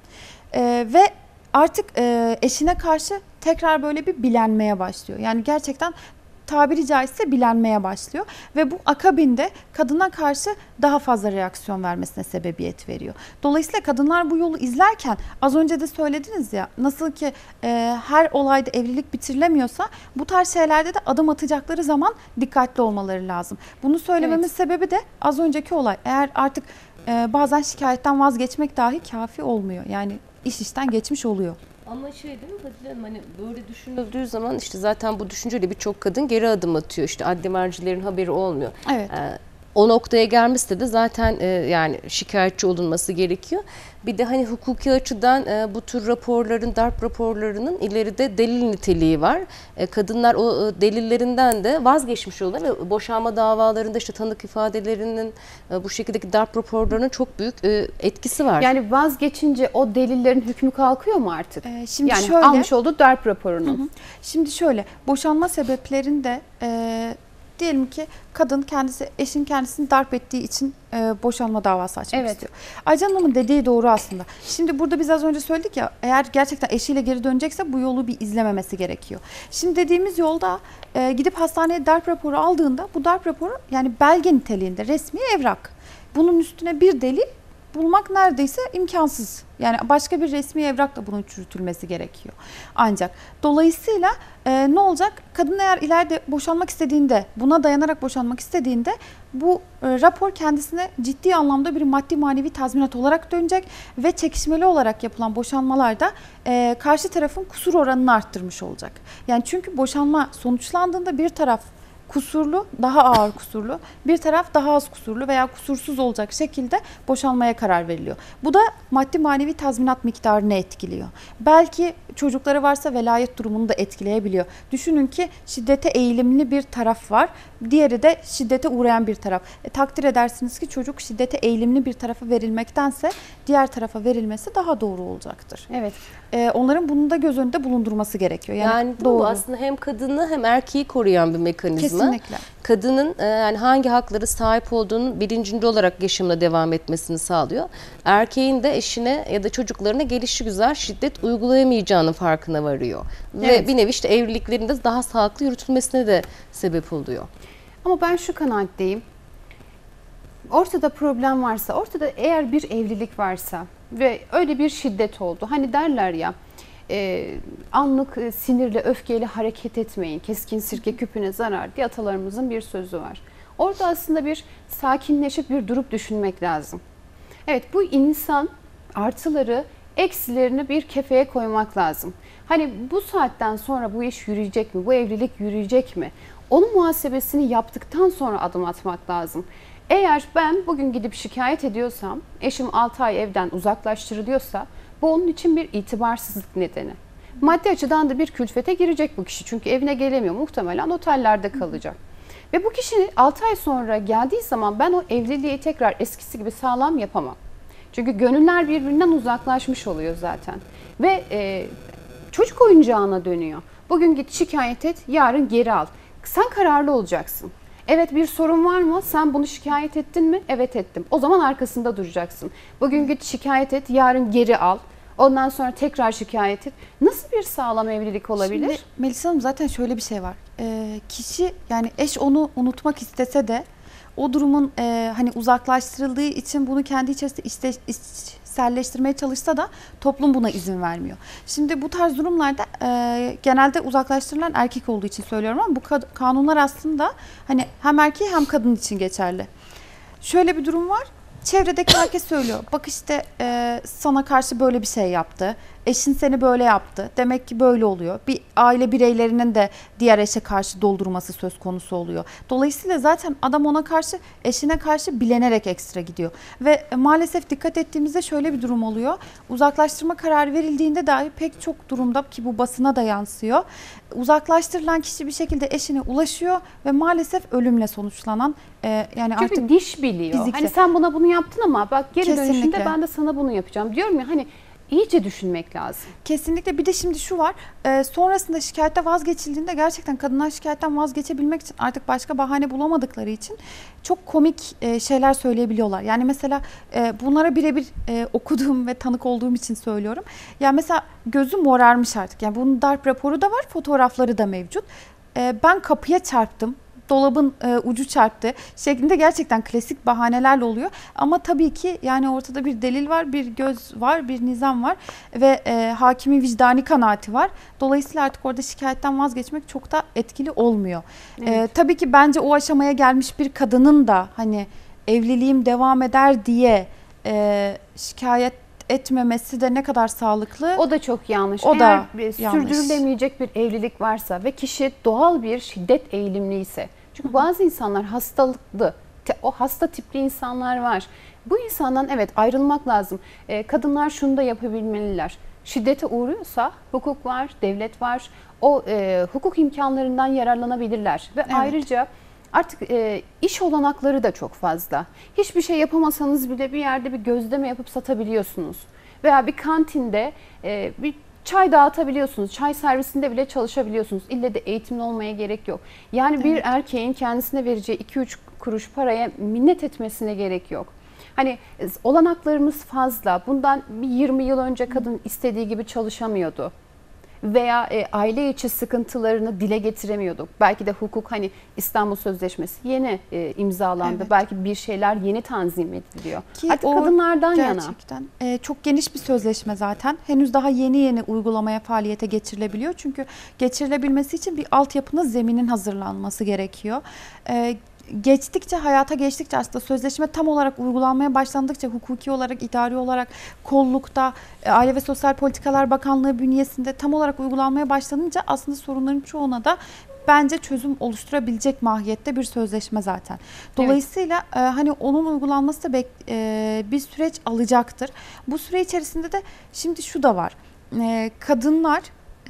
Ve artık eşine karşı tekrar böyle bir bilenmeye başlıyor. Yani gerçekten tabiri caizse bilenmeye başlıyor ve bu akabinde kadına karşı daha fazla reaksiyon vermesine sebebiyet veriyor. Dolayısıyla kadınlar bu yolu izlerken az önce de söylediniz ya, nasıl ki her olayda evlilik bitirilemiyorsa bu tarz şeylerde de adım atacakları zaman dikkatli olmaları lazım. Bunu söylememin sebebi de az önceki olay. Eğer artık bazen şikayetten vazgeçmek dahi kafi olmuyor. Yani iş işten geçmiş oluyor. Ama şey değil mi Fadile Hanım, hani böyle düşünüldüğü zaman işte zaten bu düşünceyle birçok kadın geri adım atıyor. İşte adli mercilerin haberi olmuyor. Evet. O noktaya gelmişse de zaten yani şikayetçi olunması gerekiyor. Bir de hani hukuki açıdan bu tür raporların, darp raporlarının ileride delil niteliği var. Kadınlar o delillerinden de vazgeçmiş oluyorlar ve boşanma davalarında işte tanık ifadelerinin, bu şekildeki darp raporlarının çok büyük etkisi var. Yani vazgeçince o delillerin hükmü kalkıyor mu artık? Şimdi Yani şöyle, almış olduğu darp raporunun. Şimdi şöyle, boşanma sebeplerinde diyelim ki kadın eşin kendisini darp ettiği için boşanma davası açmak istiyor. Aycan Hanım'ın dediği doğru aslında. Şimdi burada biz az önce söyledik ya, eğer gerçekten eşiyle geri dönecekse bu yolu bir izlememesi gerekiyor. Şimdi dediğimiz yolda gidip hastaneye darp raporu aldığında bu darp raporu yani belge niteliğinde resmi evrak. Bunun üstüne bir delil bulmak neredeyse imkansız. Yani başka bir resmi evrakla bunun çürütülmesi gerekiyor. Ancak dolayısıyla ne olacak? Kadın eğer ileride boşanmak istediğinde, buna dayanarak boşanmak istediğinde bu rapor kendisine ciddi anlamda bir maddi manevi tazminat olarak dönecek ve çekişmeli olarak yapılan boşanmalarda karşı tarafın kusur oranını arttırmış olacak. Yani çünkü boşanma sonuçlandığında bir taraf kusurlu, daha ağır kusurlu, bir taraf daha az kusurlu veya kusursuz olacak şekilde boşanmaya karar veriliyor. Bu da maddi manevi tazminat miktarını etkiliyor. Belki çocukları varsa velayet durumunu da etkileyebiliyor. Düşünün ki şiddete eğilimli bir taraf var, diğeri de şiddete uğrayan bir taraf. Takdir edersiniz ki çocuk şiddete eğilimli bir tarafa verilmektense diğer tarafa verilmesi daha doğru olacaktır. Evet. Onların bunu da göz önünde bulundurması gerekiyor. Yani doğru. Bu aslında hem kadını hem erkeği koruyan bir mekanizma. Kesinlikle. Kadının yani hangi hakları sahip olduğunun bilincinde olarak yaşamına devam etmesini sağlıyor. Erkeğin de eşine ya da çocuklarına gelişigüzel şiddet uygulayamayacağının farkına varıyor. Ve bir nevi işte evliliklerinde daha sağlıklı yürütülmesine de sebep oluyor. Ama ben şu kanaatteyim. Ortada problem varsa, ortada eğer bir evlilik varsa ve öyle bir şiddet oldu. Hani derler ya, anlık sinirle, öfkeyle hareket etmeyin. Keskin sirke küpüne zarar diye atalarımızın bir sözü var. Orada aslında bir sakinleşip bir durup düşünmek lazım. Evet, bu insan artıları, eksilerini bir kefeye koymak lazım. Hani bu saatten sonra bu iş yürüyecek mi? Bu evlilik yürüyecek mi? Onun muhasebesini yaptıktan sonra adım atmak lazım. Eğer ben bugün gidip şikayet ediyorsam, eşim 6 ay evden uzaklaştırılıyorsa, bu onun için bir itibarsızlık nedeni. Maddi açıdan da bir külfete girecek bu kişi. Çünkü evine gelemiyor. Muhtemelen otellerde kalacak. Ve bu kişi 6 ay sonra geldiği zaman ben o evliliği tekrar eskisi gibi sağlam yapamam. Çünkü gönüller birbirinden uzaklaşmış oluyor zaten. Ve çocuk oyuncağına dönüyor. Bugün git şikayet et, yarın geri al. Sen kararlı olacaksın. Evet, bir sorun var mı? Sen bunu şikayet ettin mi? Evet, ettim. O zaman arkasında duracaksın. Bugün git şikayet et, yarın geri al. Ondan sonra tekrar şikayet et. Nasıl bir sağlam evlilik olabilir? Şimdi Melisa Hanım, zaten şöyle bir şey var. Kişi, yani eş onu unutmak istese de o durumun hani uzaklaştırıldığı için bunu kendi içerisinde içselleştirmeye çalışsa da toplum buna izin vermiyor. Şimdi bu tarz durumlarda genelde uzaklaştırılan erkek olduğu için söylüyorum ama bu kanunlar aslında hani hem erkeği hem kadın için geçerli. Şöyle bir durum var. Çevredeki herkes söylüyor. Bak işte sana karşı böyle bir şey yaptı. Eşin seni böyle yaptı. Demek ki böyle oluyor. Bir aile bireylerinin de diğer eşe karşı doldurması söz konusu oluyor. Dolayısıyla zaten adam ona karşı, eşine karşı bilenerek ekstra gidiyor. Ve maalesef dikkat ettiğimizde şöyle bir durum oluyor. Uzaklaştırma kararı verildiğinde dahi pek çok durumda, ki bu basına da yansıyor, uzaklaştırılan kişi bir şekilde eşine ulaşıyor ve maalesef ölümle sonuçlanan yani çünkü artık diş biliyor. fiziksel. Hani sen bunu yaptın ama bak geri Kesinlikle. dönüşünde ben de sana bunu yapacağım. Diyorum ya, hani iyice düşünmek lazım. Kesinlikle. Bir de şimdi şu var, sonrasında şikayette vazgeçildiğinde gerçekten kadınlar şikayetten vazgeçebilmek için artık başka bahane bulamadıkları için çok komik şeyler söyleyebiliyorlar. Yani mesela bunlara birebir okuduğum ve tanık olduğum için söylüyorum. Ya mesela gözü morarmış artık. Yani bunun darp raporu da var, fotoğrafları da mevcut. Ben kapıya çarptım, dolabın ucu çarptı şeklinde gerçekten klasik bahanelerle oluyor. Ama tabii ki yani ortada bir delil var, bir göz var, bir nizam var ve hakimin vicdani kanaati var. Dolayısıyla artık orada şikayetten vazgeçmek çok da etkili olmuyor. Evet. Tabii ki bence o aşamaya gelmiş bir kadının da hani evliliğim devam eder diye şikayet etmemesi de ne kadar sağlıklı. O da çok yanlış. O da Eğer yanlış. sürdürülemeyecek bir evlilik varsa ve kişi doğal bir şiddet eğilimliyse. Çünkü bazı insanlar hastalıklı, o hasta tipli insanlar var. Bu insandan evet ayrılmak lazım. Kadınlar şunu da yapabilmeliler. Şiddete uğruyorsa hukuk var, devlet var. O hukuk imkanlarından yararlanabilirler. Ve Evet. ayrıca artık iş olanakları da çok fazla. Hiçbir şey yapamasanız bile bir yerde bir gözleme yapıp satabiliyorsunuz. Veya bir kantinde bir çay dağıtabiliyorsunuz. Çay servisinde bile çalışabiliyorsunuz. İlle de eğitimli olmaya gerek yok. Yani bir erkeğin kendisine vereceği 2-3 kuruş paraya minnet etmesine gerek yok. Hani olanaklarımız fazla. Bundan bir 20 yıl önce kadın istediği gibi çalışamıyordu. Veya aile içi sıkıntılarını dile getiremiyorduk. Belki de hukuk, hani İstanbul Sözleşmesi yeni imzalandı. Evet. Belki bir şeyler yeni tanzim ediliyor. Ki Artık o kadınlardan yana. gerçekten çok geniş bir sözleşme zaten. Henüz daha yeni uygulamaya, faaliyete geçirilebiliyor. Çünkü geçirilebilmesi için bir altyapının, zeminin hazırlanması gerekiyor. Geçtikçe, hayata geçtikçe, aslında sözleşme tam olarak uygulanmaya başlandıkça, hukuki olarak, idari olarak, kollukta, Aile ve Sosyal Politikalar Bakanlığı bünyesinde tam olarak uygulanmaya başlanınca aslında sorunların çoğuna da bence çözüm oluşturabilecek mahiyette bir sözleşme zaten. Dolayısıyla hani onun uygulanması da bir süreç alacaktır. Bu süre içerisinde de şimdi şu da var. Kadınlar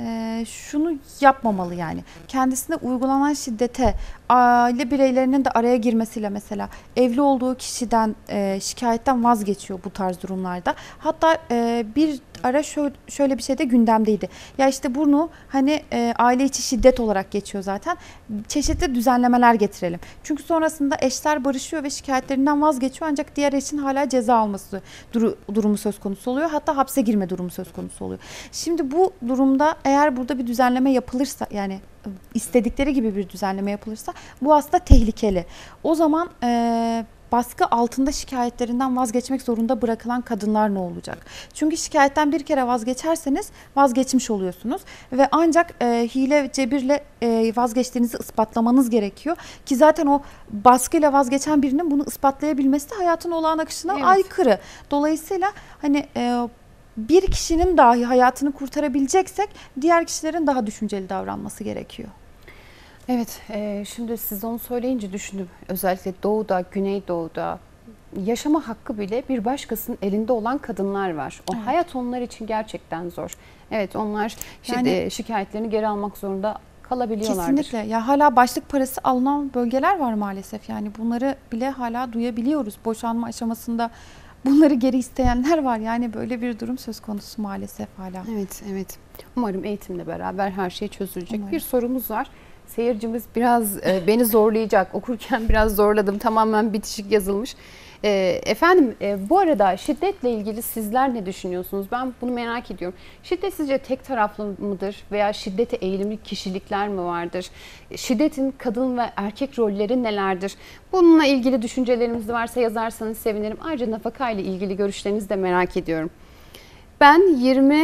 şunu yapmamalı yani. Kendisine uygulanan şiddete aile bireylerinin de araya girmesiyle mesela evli olduğu kişiden şikayetten vazgeçiyor bu tarz durumlarda. Hatta bir ara şöyle bir şey de gündemdeydi. Ya işte bunu hani aile içi şiddet olarak geçiyor zaten. Çeşitli düzenlemeler getirelim. Çünkü sonrasında eşler barışıyor ve şikayetlerinden vazgeçiyor, ancak diğer eşin hala ceza alması durumu söz konusu oluyor. Hatta hapse girme durumu söz konusu oluyor. Şimdi bu durumda eğer burada bir düzenleme yapılırsa, yani istedikleri gibi bir düzenleme yapılırsa bu aslında tehlikeli. O zaman baskı altında şikayetlerinden vazgeçmek zorunda bırakılan kadınlar ne olacak? Çünkü şikayetten bir kere vazgeçerseniz vazgeçmiş oluyorsunuz ve ancak hile ve cebirle vazgeçtiğinizi ispatlamanız gerekiyor ki zaten o baskıyla vazgeçen birinin bunu ispatlayabilmesi de hayatın olağan akışına aykırı. Dolayısıyla hani bir kişinin dahi hayatını kurtarabileceksek diğer kişilerin daha düşünceli davranması gerekiyor. Evet, şimdi siz onu söyleyince düşündüm. Özellikle Doğu'da, Güneydoğu'da yaşama hakkı bile bir başkasının elinde olan kadınlar var. O hayat onlar için gerçekten zor. Evet, onlar şikayetlerini geri almak zorunda kalabiliyorlardır. Kesinlikle. Ya hala başlık parası alınan bölgeler var maalesef. Yani bunları bile hala duyabiliyoruz. Boşanma aşamasında bunları geri isteyenler var. Yani böyle bir durum söz konusu maalesef hala. Evet, evet. Umarım eğitimle beraber her şey çözülecek. Umarım. Bir sorumuz var. Seyircimiz biraz beni zorlayacak. Okurken biraz zorladım. Tamamen bitişik yazılmış. Efendim bu arada şiddetle ilgili sizler ne düşünüyorsunuz? Ben bunu merak ediyorum. Şiddet sizce tek taraflı mıdır veya şiddete eğilimli kişilikler mi vardır? Şiddetin kadın ve erkek rolleri nelerdir? Bununla ilgili düşünceleriniz varsa yazarsanız sevinirim. Ayrıca nafaka ile ilgili görüşlerinizi de merak ediyorum. Ben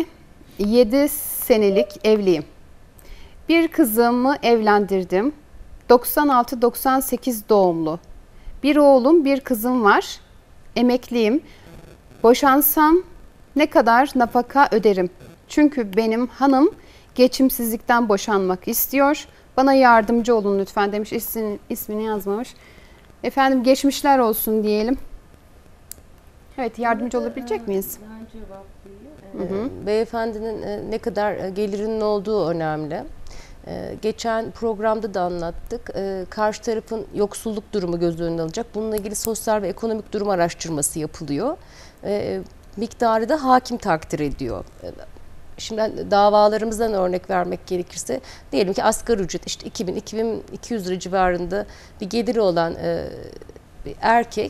27 senelik evliyim. Bir kızımı evlendirdim. 96-98 doğumlu. Bir oğlum, bir kızım var. Emekliyim. Boşansam ne kadar nafaka öderim? Çünkü benim hanım geçimsizlikten boşanmak istiyor. Bana yardımcı olun lütfen demiş. İsmini yazmamış. Efendim geçmişler olsun diyelim. Evet, yardımcı olabilecek miyiz? Ben cevaplayayım. Beyefendinin ne kadar gelirinin olduğu önemli. Geçen programda da anlattık. Karşı tarafın yoksulluk durumu göz önüne alacak. Bununla ilgili sosyal ve ekonomik durum araştırması yapılıyor. Miktarı da hakim takdir ediyor. Şimdi davalarımızdan örnek vermek gerekirse diyelim ki asgari ücret işte 2000-2200 lira civarında bir geliri olan bir erkek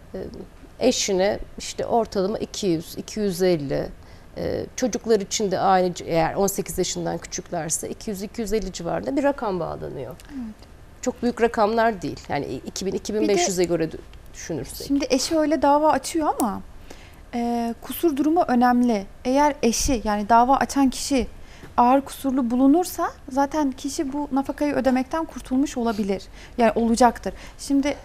eşine işte ortalama 200-250, çocuklar için de aynı, eğer 18 yaşından küçüklerse 200-250 civarında bir rakam bağlanıyor. Evet. Çok büyük rakamlar değil. Yani 2000-2500'e göre düşünürsek. Şimdi eşi öyle dava açıyor ama kusur durumu önemli. Eğer eşi yani dava açan kişi ağır kusurlu bulunursa zaten kişi bu nafakayı ödemekten kurtulmuş olabilir. Yani olacaktır. Şimdi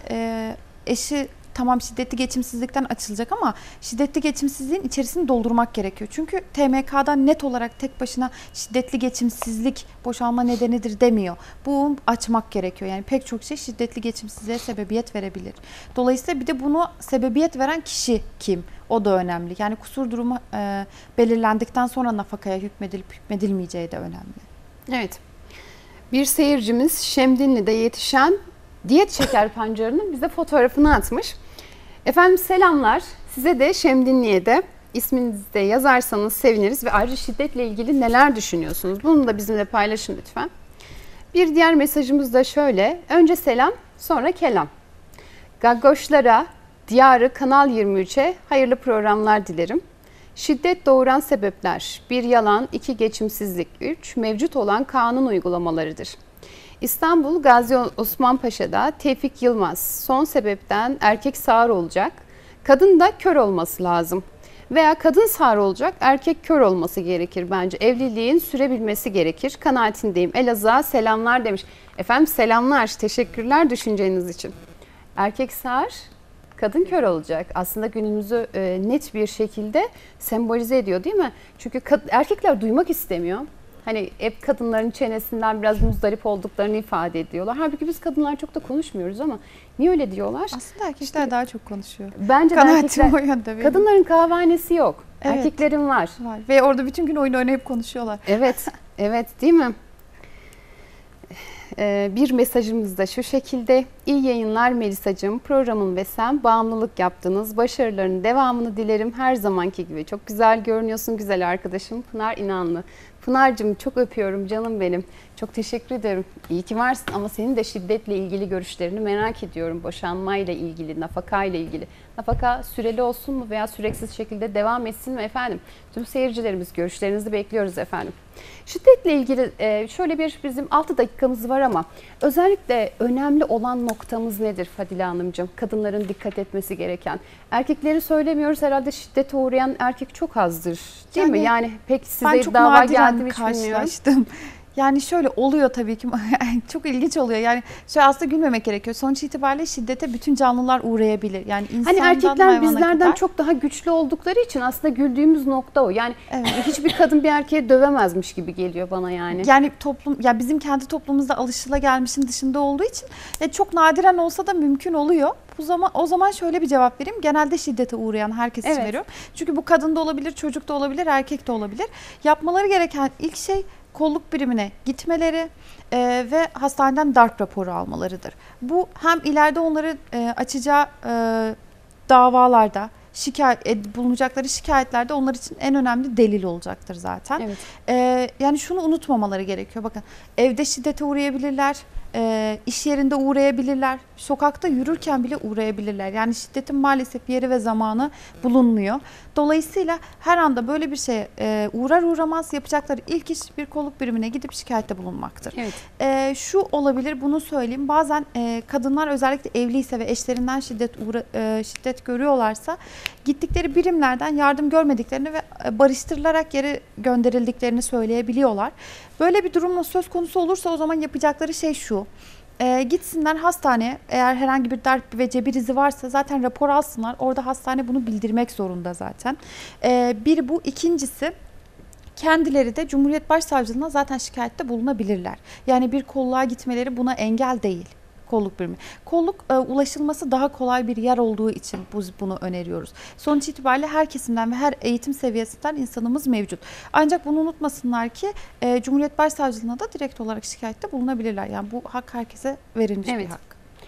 eşi tamam şiddetli geçimsizlikten açılacak ama şiddetli geçimsizliğin içerisini doldurmak gerekiyor. Çünkü TMK'dan net olarak tek başına şiddetli geçimsizlik boşanma nedenidir demiyor. Bu açmak gerekiyor. Yani pek çok şey şiddetli geçimsizliğe sebebiyet verebilir. Dolayısıyla bir de bunu sebebiyet veren kişi kim? O da önemli. Yani kusur durumu belirlendikten sonra nafakaya hükmedilip hükmedilmeyeceği de önemli. Evet. Bir seyircimiz Şemdinli'de yetişen diyet şeker pancarının bize fotoğrafını atmış. Efendim selamlar. Size de Şemdinli'ye de isminizi de yazarsanız seviniriz ve ayrıca şiddetle ilgili neler düşünüyorsunuz? Bunu da bizimle paylaşın lütfen. Bir diğer mesajımız da şöyle. Önce selam, sonra kelam. Gaggoşlara, Diyarı Kanal 23'e hayırlı programlar dilerim. Şiddet doğuran sebepler: 1 yalan, 2 geçimsizlik, 3 mevcut olan kanun uygulamalarıdır. İstanbul Gazi Osman Paşa'da Tevfik Yılmaz son sebepten erkek sağır olacak, kadın da kör olması lazım. Veya kadın sağır olacak, erkek kör olması gerekir bence. Evliliğin sürebilmesi gerekir. Kanaatindeyim. Elazığ'a selamlar demiş. Efendim selamlar, teşekkürler düşünceniz için. Erkek sağır, kadın kör olacak. Aslında günümüzü net bir şekilde sembolize ediyor değil mi? Çünkü erkekler duymak istemiyor. Hani hep kadınların çenesinden biraz muzdarip olduklarını ifade ediyorlar. Halbuki biz kadınlar çok da konuşmuyoruz ama niye öyle diyorlar? Aslında erkekler daha çok konuşuyor. Bence de erkekler, kadınların kahvehanesi yok. Evet, erkeklerin var. Ve orada bütün gün oyun oynayıp konuşuyorlar. Evet, evet değil mi? Bir mesajımız da şu şekilde. İyi yayınlar Melisacığım. Programın ve sen bağımlılık yaptınız. Başarılarının devamını dilerim her zamanki gibi. Çok güzel görünüyorsun güzel arkadaşım Pınar İnanlı. Pınar'cığım çok öpüyorum canım benim. Çok teşekkür ederim. İyi ki varsın ama senin de şiddetle ilgili görüşlerini merak ediyorum. Boşanmayla ilgili, nafakayla ilgili. Nafaka süreli olsun mu veya süreksiz şekilde devam etsin mi efendim? Tüm seyircilerimiz görüşlerinizi bekliyoruz efendim. Şiddetle ilgili şöyle bir bizim 6 dakikamız var ama özellikle önemli olan noktamız nedir Fadile Hanımcığım? Kadınların dikkat etmesi gereken. Erkekleri söylemiyoruz herhalde, şiddete uğrayan erkek çok azdır değil mi? Yani pek Ben size çok dava nadiren geldi mi hiç bilmiyorum. karşılaştım. Yani şöyle oluyor tabii ki. Çok ilginç oluyor. Yani şöyle aslında gülmemek gerekiyor. Sonuç itibariyle şiddete bütün canlılar uğrayabilir. Yani Hani insandan erkekler hayvana bizlerden kadar. çok daha güçlü oldukları için aslında güldüğümüz nokta o. Yani Evet. hiçbir kadın bir erkeği dövemezmiş gibi geliyor bana yani. Yani toplum, ya bizim kendi toplumumuzda alışılagelmişin dışında olduğu için çok nadiren olsa da mümkün oluyor. O zaman şöyle bir cevap vereyim. Genelde şiddete uğrayan herkes için Evet. veriyorum. Çünkü bu kadın da olabilir, çocuk da olabilir, erkek de olabilir. Yapmaları gereken ilk şey kolluk birimine gitmeleri ve hastaneden darp raporu almalarıdır. Bu hem ileride onları açacağı davalarda, bulunacakları şikayetlerde onlar için en önemli delil olacaktır zaten. Evet. Yani şunu unutmamaları gerekiyor. Bakın, evde şiddete uğrayabilirler, iş yerinde uğrayabilirler, sokakta yürürken bile uğrayabilirler. Yani şiddetin maalesef yeri ve zamanı bulunmuyor. Dolayısıyla her anda böyle bir şeye uğrar uğramaz yapacakları ilk iş bir kolluk birimine gidip şikayette bulunmaktır. Evet. Şu olabilir, bunu söyleyeyim. Bazen kadınlar özellikle evliyse ve eşlerinden şiddet görüyorlarsa gittikleri birimlerden yardım görmediklerini ve barıştırılarak geri gönderildiklerini söyleyebiliyorlar. Böyle bir durumla söz konusu olursa o zaman yapacakları şey şu. Gitsinler hastaneye, eğer herhangi bir darp ve cebir izi varsa zaten rapor alsınlar. Orada hastane bunu bildirmek zorunda zaten. Bir bu. İkincisi, kendileri de Cumhuriyet Başsavcılığına zaten şikayette bulunabilirler. Yani bir kolluğa gitmeleri buna engel değil. Kolluk birimi. Kolluk ulaşılması daha kolay bir yer olduğu için bunu öneriyoruz. Sonuç itibariyle her kesimden ve her eğitim seviyesinden insanımız mevcut. Ancak bunu unutmasınlar ki Cumhuriyet Başsavcılığına da direkt olarak şikayette bulunabilirler. Yani bu hak herkese verilmiş bir hak.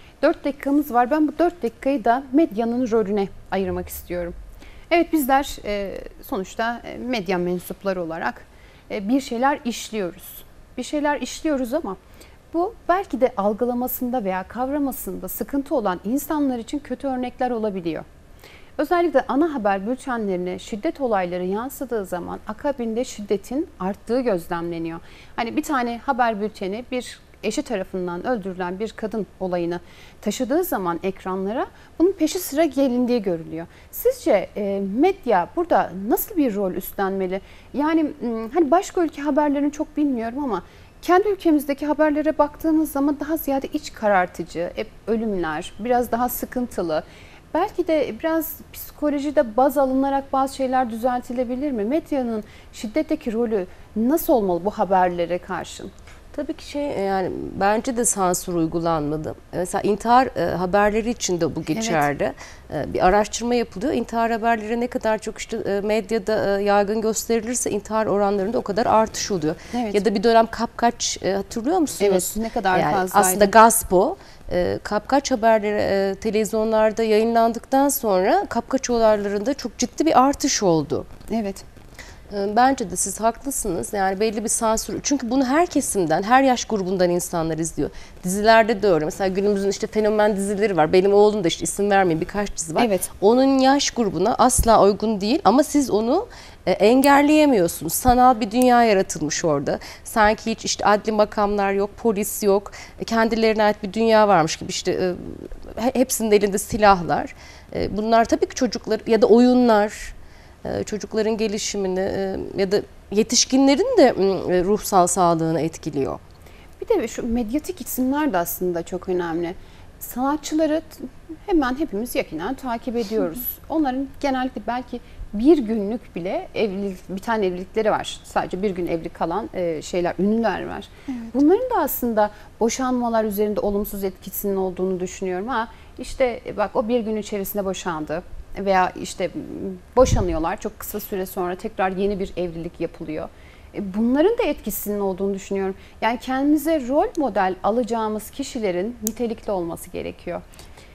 4 dakikamız var. Ben bu 4 dakikayı da medyanın rolüne ayırmak istiyorum. Evet, bizler sonuçta medya mensupları olarak bir şeyler işliyoruz. Bir şeyler işliyoruz ama bu belki de algılamasında veya kavramasında sıkıntı olan insanlar için kötü örnekler olabiliyor. Özellikle ana haber bültenlerine şiddet olayları yansıdığı zaman akabinde şiddetin arttığı gözlemleniyor. Hani bir tane haber bülteni bir eşi tarafından öldürülen bir kadın olayını taşıdığı zaman ekranlara bunun peşi sıra gelindiği görülüyor. Sizce medya burada nasıl bir rol üstlenmeli? Yani hani başka ülke haberlerini çok bilmiyorum ama kendi ülkemizdeki haberlere baktığımız zaman daha ziyade iç karartıcı, hep ölümler, biraz daha sıkıntılı. Belki de biraz psikolojide baz alınarak bazı şeyler düzeltilebilir mi? Medyanın şiddetteki rolü nasıl olmalı bu haberlere karşın? Tabii ki yani bence de sansür uygulanmadı. Mesela intihar haberleri için de bu geçerli. Evet. Bir araştırma yapılıyor. İntihar haberleri ne kadar çok işte medyada yaygın gösterilirse intihar oranlarında o kadar artış oluyor. Evet. Ya da bir dönem kapkaç hatırlıyor musunuz? Evet, ne kadar yani fazlaydı. Aslında Gazpo. Kapkaç haberleri televizyonlarda yayınlandıktan sonra kapkaç olaylarında çok ciddi bir artış oldu. Evet. Bence de siz haklısınız. Yani belli bir sansür. Çünkü bunu her kesimden, her yaş grubundan insanlar izliyor. Dizilerde de öyle. Mesela günümüzün işte fenomen dizileri var. Benim oğlum da işte isim vermeyeyim birkaç dizi var. Evet. Onun yaş grubuna asla uygun değil ama siz onu engelleyemiyorsunuz. Sanal bir dünya yaratılmış orada. Sanki hiç işte adli makamlar yok, polis yok. Kendilerine ait bir dünya varmış gibi işte hepsinin elinde silahlar. Bunlar tabii ki çocuklar ya da oyunlar çocukların gelişimini ya da yetişkinlerin de ruhsal sağlığını etkiliyor. Bir de şu medyatik isimler de aslında çok önemli. Sanatçıları hemen hepimiz yakinen takip ediyoruz. Onların genellikle belki bir günlük bile biten evlilikleri var. Sadece bir gün evli kalan ünlüler var. Evet. Bunların da aslında boşanmalar üzerinde olumsuz etkisinin olduğunu düşünüyorum. İşte bak o bir gün içerisinde boşandı. Veya işte boşanıyorlar, çok kısa süre sonra tekrar yeni bir evlilik yapılıyor. Bunların da etkisinin olduğunu düşünüyorum. Yani kendimize rol model alacağımız kişilerin nitelikli olması gerekiyor.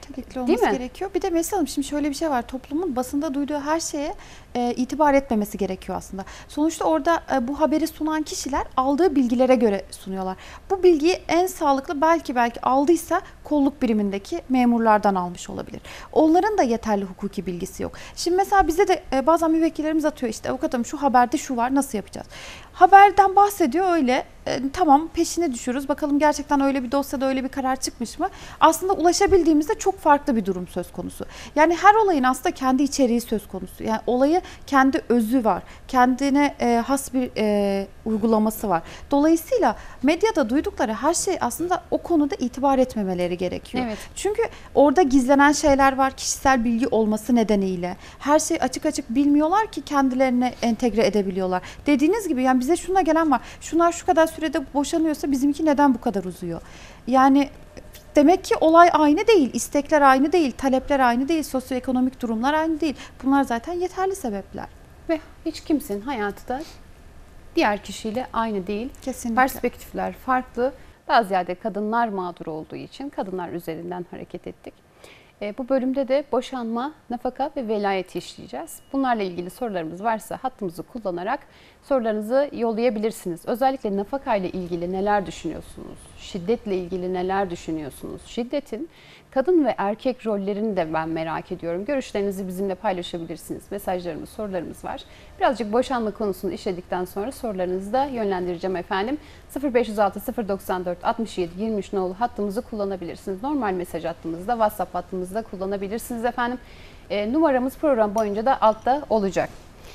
nitelikli olması gerekiyor. Bir de mesela şimdi şöyle bir şey var. Toplumun basında duyduğu her şeye itibar etmemesi gerekiyor aslında. Sonuçta orada bu haberi sunan kişiler aldığı bilgilere göre sunuyorlar. Bu bilgiyi en sağlıklı belki aldıysa kolluk birimindeki memurlardan almış olabilir. Onların da yeterli hukuki bilgisi yok. Şimdi mesela bize de bazen müvekkillerimiz atıyor, işte avukatım şu haberde şu var, nasıl yapacağız? Haberden bahsediyor öyle. Tamam, peşine düşüyoruz. Bakalım gerçekten öyle bir dosyada öyle bir karar çıkmış mı? Aslında ulaşabildiğimizde çok farklı bir durum söz konusu. Yani her olayın aslında kendi içeriği söz konusu. Yani olayı kendi özü var. Kendine has bir uygulaması var. Dolayısıyla medyada duydukları her şey aslında o konuda itibar etmemeleri gerekiyor. Evet. Çünkü orada gizlenen şeyler var. Kişisel bilgi olması nedeniyle. Her şeyi açık açık bilmiyorlar ki kendilerine entegre edebiliyorlar. Dediğiniz gibi yani bize şuna gelen var. Şunlar şu kadar sürede boşanıyorsa bizimki neden bu kadar uzuyor? Yani demek ki olay aynı değil, istekler aynı değil, talepler aynı değil, sosyoekonomik durumlar aynı değil. Bunlar zaten yeterli sebepler. Ve hiç kimsenin hayatı da diğer kişiyle aynı değil. Kesinlikle. Perspektifler farklı. Daha ziyade kadınlar mağdur olduğu için kadınlar üzerinden hareket ettik. Bu bölümde de boşanma, nafaka ve velayeti işleyeceğiz. Bunlarla ilgili sorularımız varsa hattımızı kullanarak sorularınızı yollayabilirsiniz. Özellikle nafaka ile ilgili neler düşünüyorsunuz? Şiddetle ilgili neler düşünüyorsunuz? Şiddetin kadın ve erkek rollerini de ben merak ediyorum. Görüşlerinizi bizimle paylaşabilirsiniz. Mesajlarımız, sorularımız var. Birazcık boşanma konusunu işledikten sonra sorularınızı da yönlendireceğim efendim. 0506 094 67 23 nolu hattımızı kullanabilirsiniz. Normal mesaj hattımızda, WhatsApp hattımızda kullanabilirsiniz efendim. Numaramız program boyunca da altta olacak.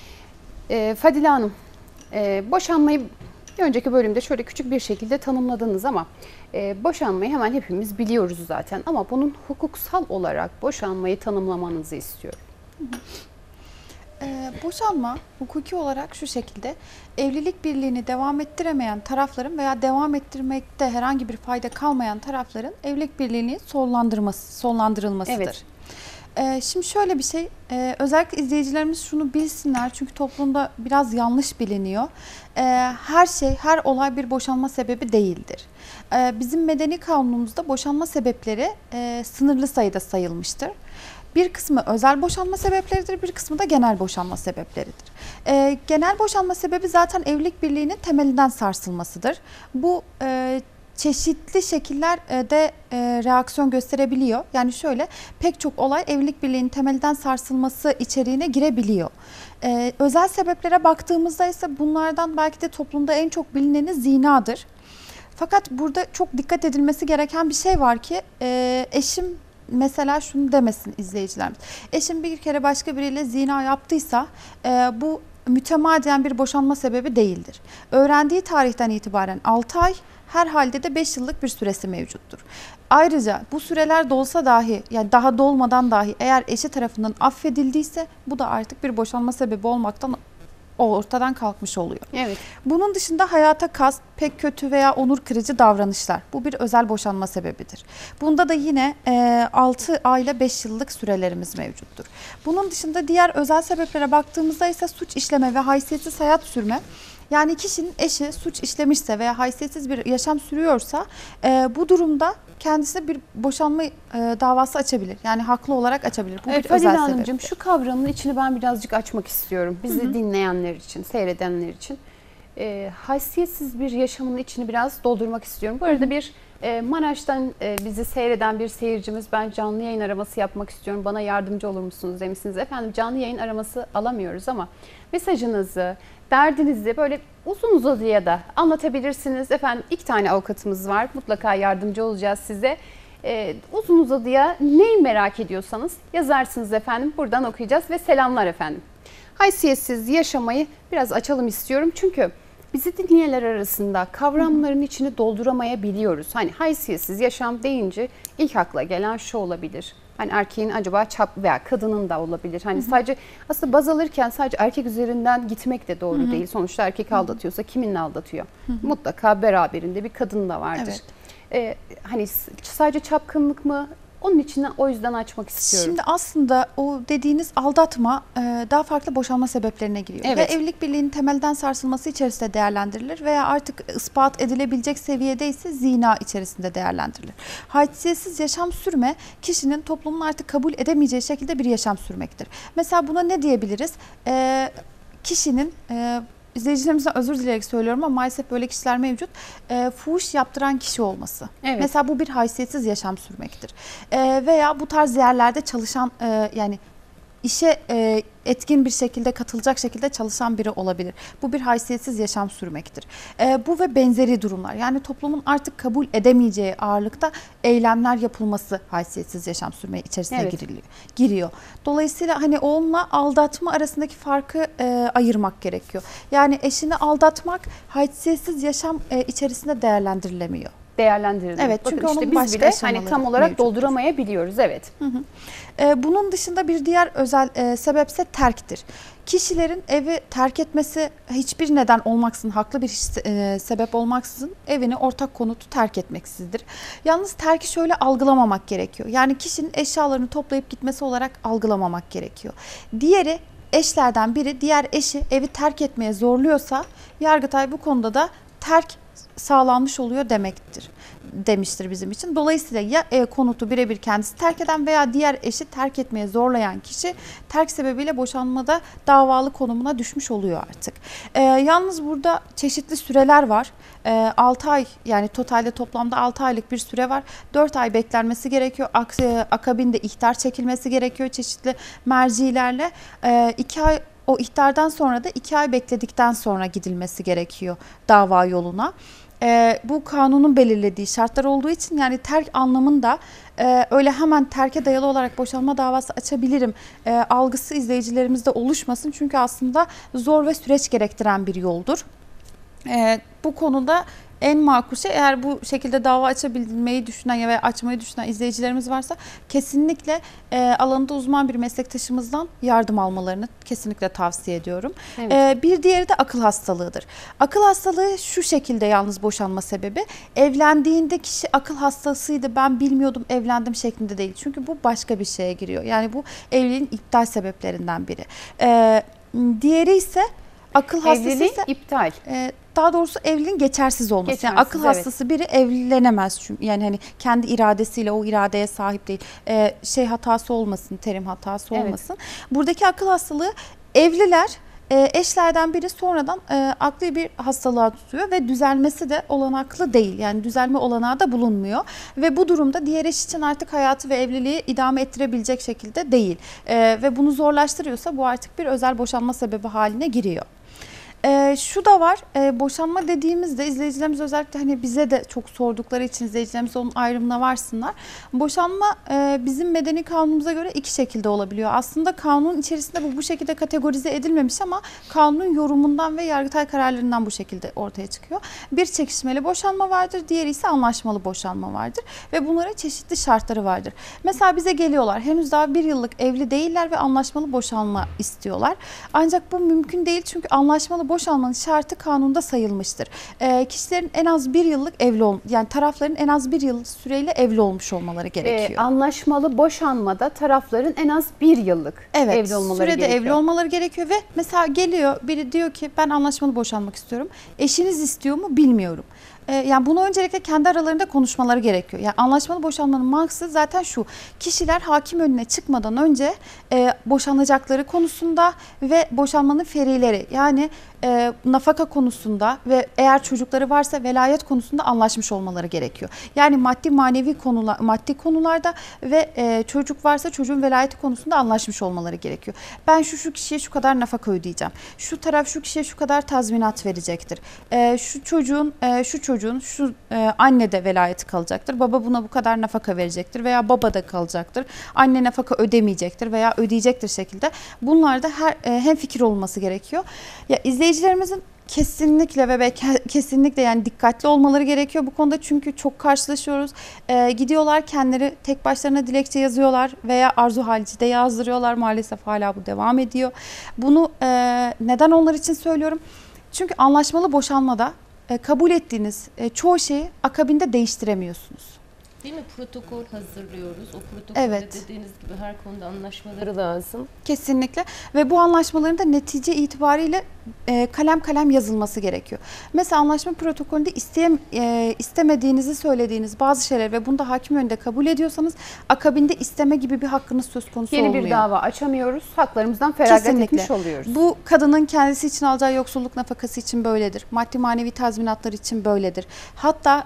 Fadile Hanım, boşanmayı bir önceki bölümde şöyle küçük bir şekilde tanımladınız ama boşanmayı hemen hepimiz biliyoruz zaten. Ama bunun hukuksal olarak boşanmayı tanımlamanızı istiyorum. Boşanma hukuki olarak şu şekilde: evlilik birliğini devam ettiremeyen tarafların veya devam ettirmekte herhangi bir fayda kalmayan tarafların evlilik birliğini sonlandırılmasıdır. Evet. Şimdi şöyle bir şey, özellikle izleyicilerimiz şunu bilsinler çünkü toplumda biraz yanlış biliniyor. Her şey, her olay bir boşanma sebebi değildir. Bizim medeni kanunumuzda boşanma sebepleri sınırlı sayıda sayılmıştır. Bir kısmı özel boşanma sebepleridir, bir kısmı da genel boşanma sebepleridir. Genel boşanma sebebi zaten evlilik birliğinin temelinden sarsılmasıdır. Bu çeşitli şekillerde reaksiyon gösterebiliyor. Yani şöyle, pek çok olay evlilik birliğinin temelinden sarsılması içeriğine girebiliyor. Özel sebeplere baktığımızda ise bunlardan belki de toplumda en çok bilineni zinadır. Fakat burada çok dikkat edilmesi gereken bir şey var ki eşim mesela şunu demesin izleyicilerimiz. Eşim bir kere başka biriyle zina yaptıysa bu mütemadiyen bir boşanma sebebi değildir. Öğrendiği tarihten itibaren 6 ay, herhalde de 5 yıllık bir süresi mevcuttur. Ayrıca bu süreler dolsa dahi, yani daha dolmadan dahi eğer eşi tarafından affedildiyse bu da artık bir boşanma sebebi olmaktan ortadan kalkmış oluyor. Evet. Bunun dışında hayata kast, pek kötü veya onur kırıcı davranışlar. Bu bir özel boşanma sebebidir. Bunda da yine 6 ay ile 5 yıllık sürelerimiz mevcuttur. Bunun dışında diğer özel sebeplere baktığımızda ise suç işleme ve haysiyetsiz hayat sürme. Yani kişinin eşi suç işlemişse veya haysiyetsiz bir yaşam sürüyorsa bu durumda kendisine bir boşanma davası açabilir. Yani haklı olarak açabilir. Bu bir özel Hanımcığım, şu kavramın içini ben birazcık açmak istiyorum. Bizi dinleyenler için, seyredenler için. Haysiyetsiz bir yaşamın içini biraz doldurmak istiyorum. Bu arada bir Maraş'tan bizi seyreden bir seyircimiz, ben canlı yayın araması yapmak istiyorum, bana yardımcı olur musunuz demişsiniz. Efendim, canlı yayın araması alamıyoruz ama mesajınızı, derdinizi böyle uzun uzadıya da anlatabilirsiniz. Efendim, 2 tane avukatımız var, mutlaka yardımcı olacağız size. Uzun uzadıya neyi merak ediyorsanız yazarsınız efendim, buradan okuyacağız ve selamlar efendim. Haysiyetsiz yaşamayı biraz açalım istiyorum çünkü bizi dinleyenler arasında kavramların içini dolduramayabiliyoruz. Hani haysiyetsiz yaşam deyince ilk akla gelen şu olabilir. Hani erkeğin acaba veya kadının da olabilir. Hani sadece aslında baz alırken sadece erkek üzerinden gitmek de doğru değil. Sonuçta erkek aldatıyorsa kiminle aldatıyor? Mutlaka beraberinde bir kadın da vardır. Evet. Hani sadece çapkınlık mı? Onun için o yüzden açmak istiyorum. Şimdi aslında o dediğiniz aldatma daha farklı boşanma sebeplerine giriyor. Evet. Ya evlilik birliğinin temelden sarsılması içerisinde değerlendirilir veya artık ispat edilebilecek seviyede ise zina içerisinde değerlendirilir. Haysiyetsiz yaşam sürme kişinin toplumun artık kabul edemeyeceği şekilde bir yaşam sürmektir. Mesela buna ne diyebiliriz? Kişinin izleyicilerimizden özür dileyerek söylüyorum ama maalesef böyle kişiler mevcut. Fuhuş yaptıran kişi olması. Evet. Mesela bu bir haysiyetsiz yaşam sürmektir. Veya bu tarz yerlerde çalışan yani işe etkin bir şekilde katılacak şekilde çalışan biri olabilir. Bu bir haysiyetsiz yaşam sürmektir. Bu ve benzeri durumlar, yani toplumun artık kabul edemeyeceği ağırlıkta eylemler yapılması haysiyetsiz yaşam sürme içerisine giriyor. Dolayısıyla hani onunla aldatma arasındaki farkı ayırmak gerekiyor. Yani eşini aldatmak haysiyetsiz yaşam içerisinde değerlendirilemiyor. Değerlendirilir. Evet, Bakın çünkü işte onun biz başka bile hani aşamaları tam olarak mevcuttur. dolduramayabiliyoruz. Evet. Bunun dışında bir diğer özel sebepse terktir. Kişilerin evi terk etmesi hiçbir neden olmaksızın, haklı bir sebep olmaksızın evini, ortak konutu terk etmeksizdir. Yalnız terki şöyle algılamamak gerekiyor. Yani kişinin eşyalarını toplayıp gitmesi olarak algılamamak gerekiyor. Diğeri, eşlerden biri diğer eşi evi terk etmeye zorluyorsa Yargıtay bu konuda da terk sağlanmış oluyor demiştir bizim için. Dolayısıyla ya konutu birebir kendisi terk eden veya diğer eşi terk etmeye zorlayan kişi terk sebebiyle boşanmada davalı konumuna düşmüş oluyor artık. Yalnız burada çeşitli süreler var. 6 ay, yani totalde toplamda 6 aylık bir süre var. 4 ay beklenmesi gerekiyor. Akabinde ihtar çekilmesi gerekiyor çeşitli mercilerle. 2 ay, o ihtardan sonra da 2 ay bekledikten sonra gidilmesi gerekiyor dava yoluna. Bu kanunun belirlediği şartlar olduğu için, yani terk anlamında öyle hemen terke dayalı olarak boşanma davası açabilirim algısı izleyicilerimizde oluşmasın. Çünkü aslında zor ve süreç gerektiren bir yoldur. Bu konuda en makul şey, eğer bu şekilde dava açabilmeyi düşünen ve açmayı düşünen izleyicilerimiz varsa kesinlikle alanında uzman bir meslektaşımızdan yardım almalarını kesinlikle tavsiye ediyorum. Evet. Bir diğeri de akıl hastalığıdır. Akıl hastalığı şu şekilde yalnız boşanma sebebi: evlendiğinde kişi akıl hastasıydı, ben bilmiyordum, evlendim şeklinde değil. Çünkü bu başka bir şeye giriyor. Yani bu evliliğin iptal sebeplerinden biri. Diğeri ise akıl hastası ise Evliliğin iptal. daha doğrusu evliliğin geçersiz olması. Yani Geçersiz, akıl evet. hastası biri evlenemez çünkü, yani hani kendi iradesiyle o iradeye sahip değil. Hatası olmasın, terim hatası Evet. olmasın. Buradaki akıl hastalığı, evliler eşlerden biri sonradan akli bir hastalığa tutuyor ve düzelmesi de olanaklı değil. Yani düzelme olanağı da bulunmuyor ve bu durumda diğer eş için artık hayatı ve evliliği idame ettirebilecek şekilde değil. Ve bunu zorlaştırıyorsa bu artık bir özel boşanma sebebi haline giriyor. Şu da var, boşanma dediğimizde izleyicilerimiz özellikle hani bize de çok sordukları için izleyicilerimiz onun ayrımına varsınlar. Boşanma bizim medeni kanunumuza göre iki şekilde olabiliyor. Aslında kanunun içerisinde bu şekilde kategorize edilmemiş ama kanunun yorumundan ve Yargıtay kararlarından bu şekilde ortaya çıkıyor. Bir çekişmeli boşanma vardır, diğeri ise anlaşmalı boşanma vardır ve bunların çeşitli şartları vardır. Mesela bize geliyorlar, henüz daha 1 yıllık evli değiller ve anlaşmalı boşanma istiyorlar. Ancak bu mümkün değil, çünkü anlaşmalı boşanmanın şartı kanunda sayılmıştır. Kişilerin en az 1 yıllık yani tarafların en az 1 yıl süreyle evli olmuş olmaları gerekiyor. Anlaşmalı boşanmada tarafların en az 1 yıllık evli olmaları sürede gerekiyor. evli olmaları gerekiyor ve mesela geliyor biri diyor ki ben anlaşmalı boşanmak istiyorum. Eşiniz istiyor mu bilmiyorum. Yani bunu öncelikle kendi aralarında konuşmaları gerekiyor. Yani anlaşmalı boşanmanın maksadı zaten şu: kişiler hakim önüne çıkmadan önce boşanacakları konusunda ve boşanmanın ferileri, yani nafaka konusunda ve eğer çocukları varsa velayet konusunda anlaşmış olmaları gerekiyor. Yani maddi manevi maddi konularda ve çocuk varsa çocuğun velayeti konusunda anlaşmış olmaları gerekiyor. Ben şu kişiye şu kadar nafaka ödeyeceğim. Şu taraf şu kişiye şu kadar tazminat verecektir. Şu anne de velayeti kalacaktır. Baba buna bu kadar nafaka verecektir veya baba da kalacaktır. Anne nafaka ödemeyecektir veya ödeyecektir şekilde. Bunlar da hemfikir olması gerekiyor. Ya izleyicilerimizin kesinlikle yani dikkatli olmaları gerekiyor bu konuda, çünkü çok karşılaşıyoruz. Gidiyorlar kendileri tek başlarına dilekçe yazıyorlar veya arzu haricide yazdırıyorlar. Maalesef hala bu devam ediyor. Bunu neden onlar için söylüyorum? Çünkü anlaşmalı boşanmada kabul ettiğiniz çoğu şeyi akabinde değiştiremiyorsunuz. Değil mi? Protokol hazırlıyoruz. O protokolde Evet. dediğiniz gibi her konuda anlaşmaları lazım. Kesinlikle ve bu anlaşmaların da netice itibariyle kalem kalem yazılması gerekiyor. Mesela anlaşma protokolünde istemediğinizi söylediğiniz bazı şeyler ve bunu da hakim önünde kabul ediyorsanız akabinde isteme gibi bir hakkınız söz konusu Yeni olmuyor. bir dava açamıyoruz. Haklarımızdan feragat Kesinlikle. etmiş oluyoruz. Bu kadının kendisi için alacağı yoksulluk nafakası için böyledir. Maddi manevi tazminatlar için böyledir. Hatta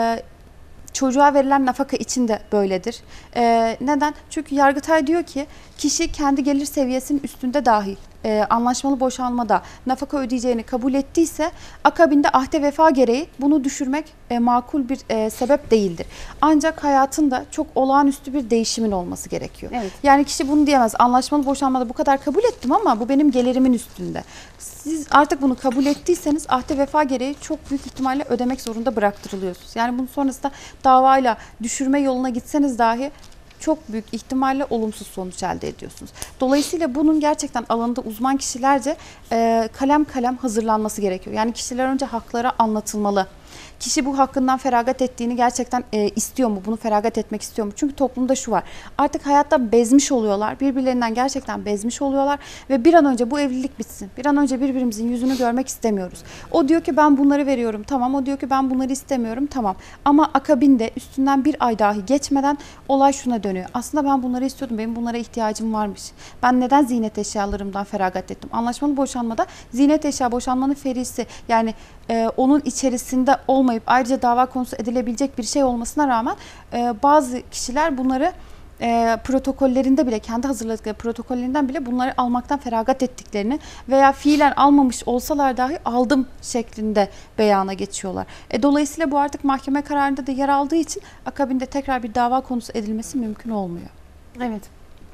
çocuğa verilen nafaka için de böyledir. Neden? Çünkü Yargıtay diyor ki kişi kendi gelir seviyesinin üstünde dahi anlaşmalı boşanmada nafaka ödeyeceğini kabul ettiyse akabinde ahde vefa gereği bunu düşürmek makul bir sebep değildir. Ancak hayatında çok olağanüstü bir değişimin olması gerekiyor. Evet. Yani kişi bunu diyemez. Anlaşmalı boşanmada bu kadar kabul ettim ama bu benim gelirimin üstünde. Siz artık bunu kabul ettiyseniz ahde vefa gereği çok büyük ihtimalle ödemek zorunda bıraktırılıyorsunuz. Yani bunun sonrasında davayla düşürme yoluna gitseniz dahi çok büyük ihtimalle olumsuz sonuç elde ediyorsunuz. Dolayısıyla bunun gerçekten alanında uzman kişilerce kalem kalem hazırlanması gerekiyor. Yani kişiler önce haklara anlatılmalı. Kişi bu hakkından feragat ettiğini gerçekten istiyor mu? Bunu feragat etmek istiyor mu? Çünkü toplumda şu var. Artık hayatta bezmiş oluyorlar. Birbirlerinden gerçekten bezmiş oluyorlar. Ve bir an önce bu evlilik bitsin. Bir an önce birbirimizin yüzünü görmek istemiyoruz. O diyor ki ben bunları veriyorum. Tamam. O diyor ki ben bunları istemiyorum. Tamam. Ama akabinde üstünden bir ay dahi geçmeden olay şuna dönüyor. Aslında ben bunları istiyordum. Benim bunlara ihtiyacım varmış. Ben neden ziynet eşyalarımdan feragat ettim? Anlaşmalı boşanmada ziynet eşya boşanmanın ferisi, yani onun içerisinde olmayıp ayrıca dava konusu edilebilecek bir şey olmasına rağmen bazı kişiler bunları protokollerinde bile, kendi hazırladıkları protokollerinden bile bunları almaktan feragat ettiklerini veya fiilen almamış olsalar dahi aldım şeklinde beyana geçiyorlar. Dolayısıyla bu artık mahkeme kararında da yer aldığı için akabinde tekrar bir dava konusu edilmesi mümkün olmuyor. Evet.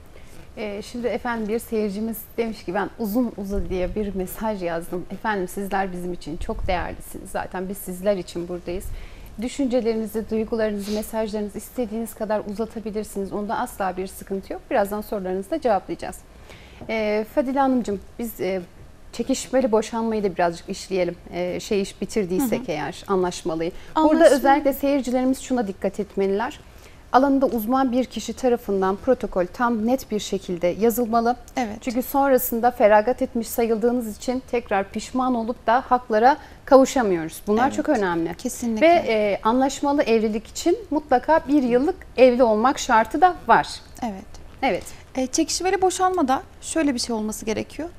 Şimdi efendim bir seyircimiz demiş ki ben uzun diye bir mesaj yazdım. Efendim sizler bizim için çok değerlisiniz. Zaten biz sizler için buradayız. Düşüncelerinizi, duygularınızı, mesajlarınızı istediğiniz kadar uzatabilirsiniz. Onda asla bir sıkıntı yok. Birazdan sorularınızı da cevaplayacağız. Fadile Hanımcığım biz çekişmeli boşanmayı da birazcık işleyelim. İş bitirdiysek eğer anlaşmalıyı. Burada özellikle seyircilerimiz şuna dikkat etmeliler. Alanında uzman bir kişi tarafından protokol tam net bir şekilde yazılmalı. Evet. Çünkü sonrasında feragat etmiş sayıldığınız için tekrar pişman olup da haklara kavuşamıyoruz. Bunlar Evet. çok önemli. Kesinlikle. Ve anlaşmalı evlilik için mutlaka bir yıllık evli olmak şartı da var. Evet. Evet. Çekişmeli boşanmada şöyle bir şey olması gerekiyor.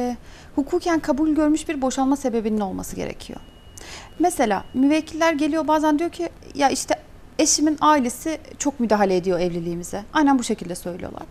Hukuken kabul görmüş bir boşanma sebebinin olması gerekiyor. Mesela müvekkiller geliyor bazen diyor ki ya işte eşimin ailesi çok müdahale ediyor evliliğimize. Aynen bu şekilde söylüyorlar.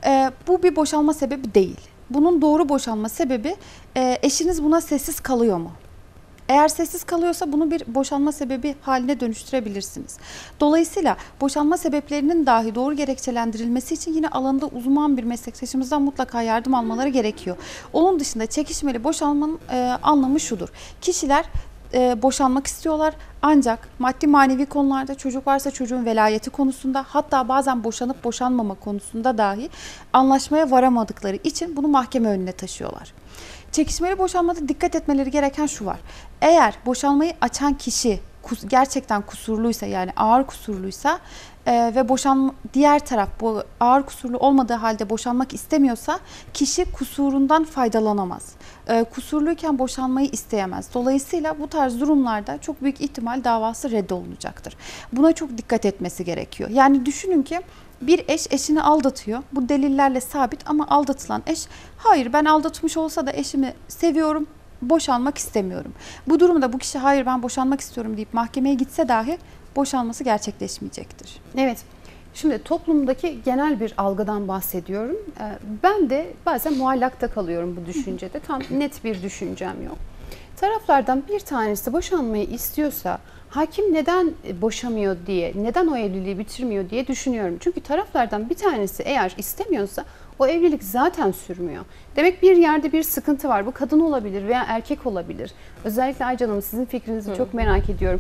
Bu bir boşanma sebebi değil. Bunun doğru boşanma sebebi eşiniz buna sessiz kalıyor mu? Eğer sessiz kalıyorsa bunu bir boşanma sebebi haline dönüştürebilirsiniz. Dolayısıyla boşanma sebeplerinin dahi doğru gerekçelendirilmesi için yine alanında uzman bir meslektaşımızdan mutlaka yardım almaları gerekiyor. Onun dışında çekişmeli boşanmanın anlamı şudur. Kişiler boşanmak istiyorlar ancak maddi manevi konularda, çocuk varsa çocuğun velayeti konusunda, hatta bazen boşanıp boşanmama konusunda dahi anlaşmaya varamadıkları için bunu mahkeme önüne taşıyorlar. Çekişmeli boşanmada dikkat etmeleri gereken şu var. Eğer boşanmayı açan kişi gerçekten kusurluysa, yani ağır kusurluysa ve diğer taraf bu ağır kusurlu olmadığı halde boşanmak istemiyorsa kişi kusurundan faydalanamaz. Kusurluyken boşanmayı isteyemez. Dolayısıyla bu tarz durumlarda çok büyük ihtimal davası reddolunacaktır. Buna çok dikkat etmesi gerekiyor. Yani düşünün ki bir eş eşini aldatıyor. Bu delillerle sabit ama aldatılan eş hayır ben aldatmış olsa da eşimi seviyorum, boşanmak istemiyorum. Bu durumda bu kişi hayır ben boşanmak istiyorum deyip mahkemeye gitse dahi boşanması gerçekleşmeyecektir. Evet. Şimdi toplumdaki genel bir algıdan bahsediyorum. Ben de bazen muallakta kalıyorum bu düşüncede. Tam net bir düşüncem yok. Taraflardan bir tanesi boşanmayı istiyorsa hakim neden boşamıyor diye, neden o evliliği bitirmiyor diye düşünüyorum. Çünkü taraflardan bir tanesi eğer istemiyorsa o evlilik zaten sürmüyor. Demek bir yerde bir sıkıntı var. Bu kadın olabilir veya erkek olabilir. Özellikle Aycan Hanım sizin fikrinizi çok merak ediyorum.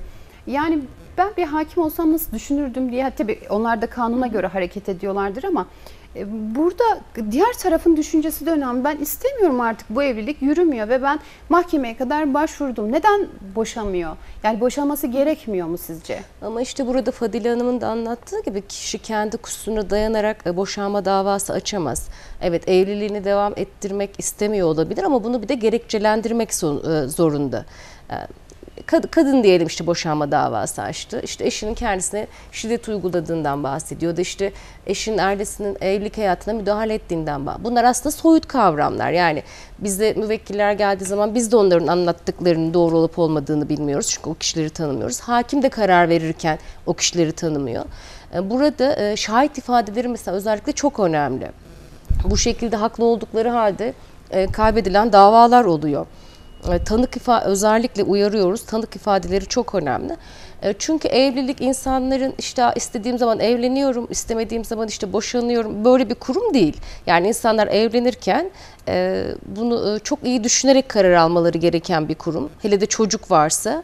Yani ben bir hakim olsam nasıl düşünürdüm diye, tabii onlar da kanuna göre hareket ediyorlardır ama burada diğer tarafın düşüncesi de önemli. Ben istemiyorum, artık bu evlilik yürümüyor ve ben mahkemeye kadar başvurdum. Neden boşamıyor? Yani boşanması gerekmiyor mu sizce? Ama işte burada Fadile Hanım'ın da anlattığı gibi kişi kendi kusuruna dayanarak boşanma davası açamaz. Evet, evliliğini devam ettirmek istemiyor olabilir ama bunu bir de gerekçelendirmek zorunda. Kadın diyelim işte boşanma davası açtı. İşte eşinin kendisine şiddet uyguladığından bahsediyor da işte eşinin ailesinin evlilik hayatına müdahale ettiğinden bahsediyor. Bunlar aslında soyut kavramlar. Yani bizde müvekkiller geldiği zaman biz de onların anlattıklarının doğru olup olmadığını bilmiyoruz. Çünkü o kişileri tanımıyoruz. Hakim de karar verirken o kişileri tanımıyor. Burada şahit ifadeleri mesela özellikle çok önemli. Bu şekilde haklı oldukları halde kaybedilen davalar oluyor. Özellikle uyarıyoruz. Tanık ifadeleri çok önemli. Çünkü evlilik insanların işte istediğim zaman evleniyorum, istemediğim zaman işte boşanıyorum. Böyle bir kurum değil. Yani insanlar evlenirken bunu çok iyi düşünerek karar almaları gereken bir kurum. Hele de çocuk varsa.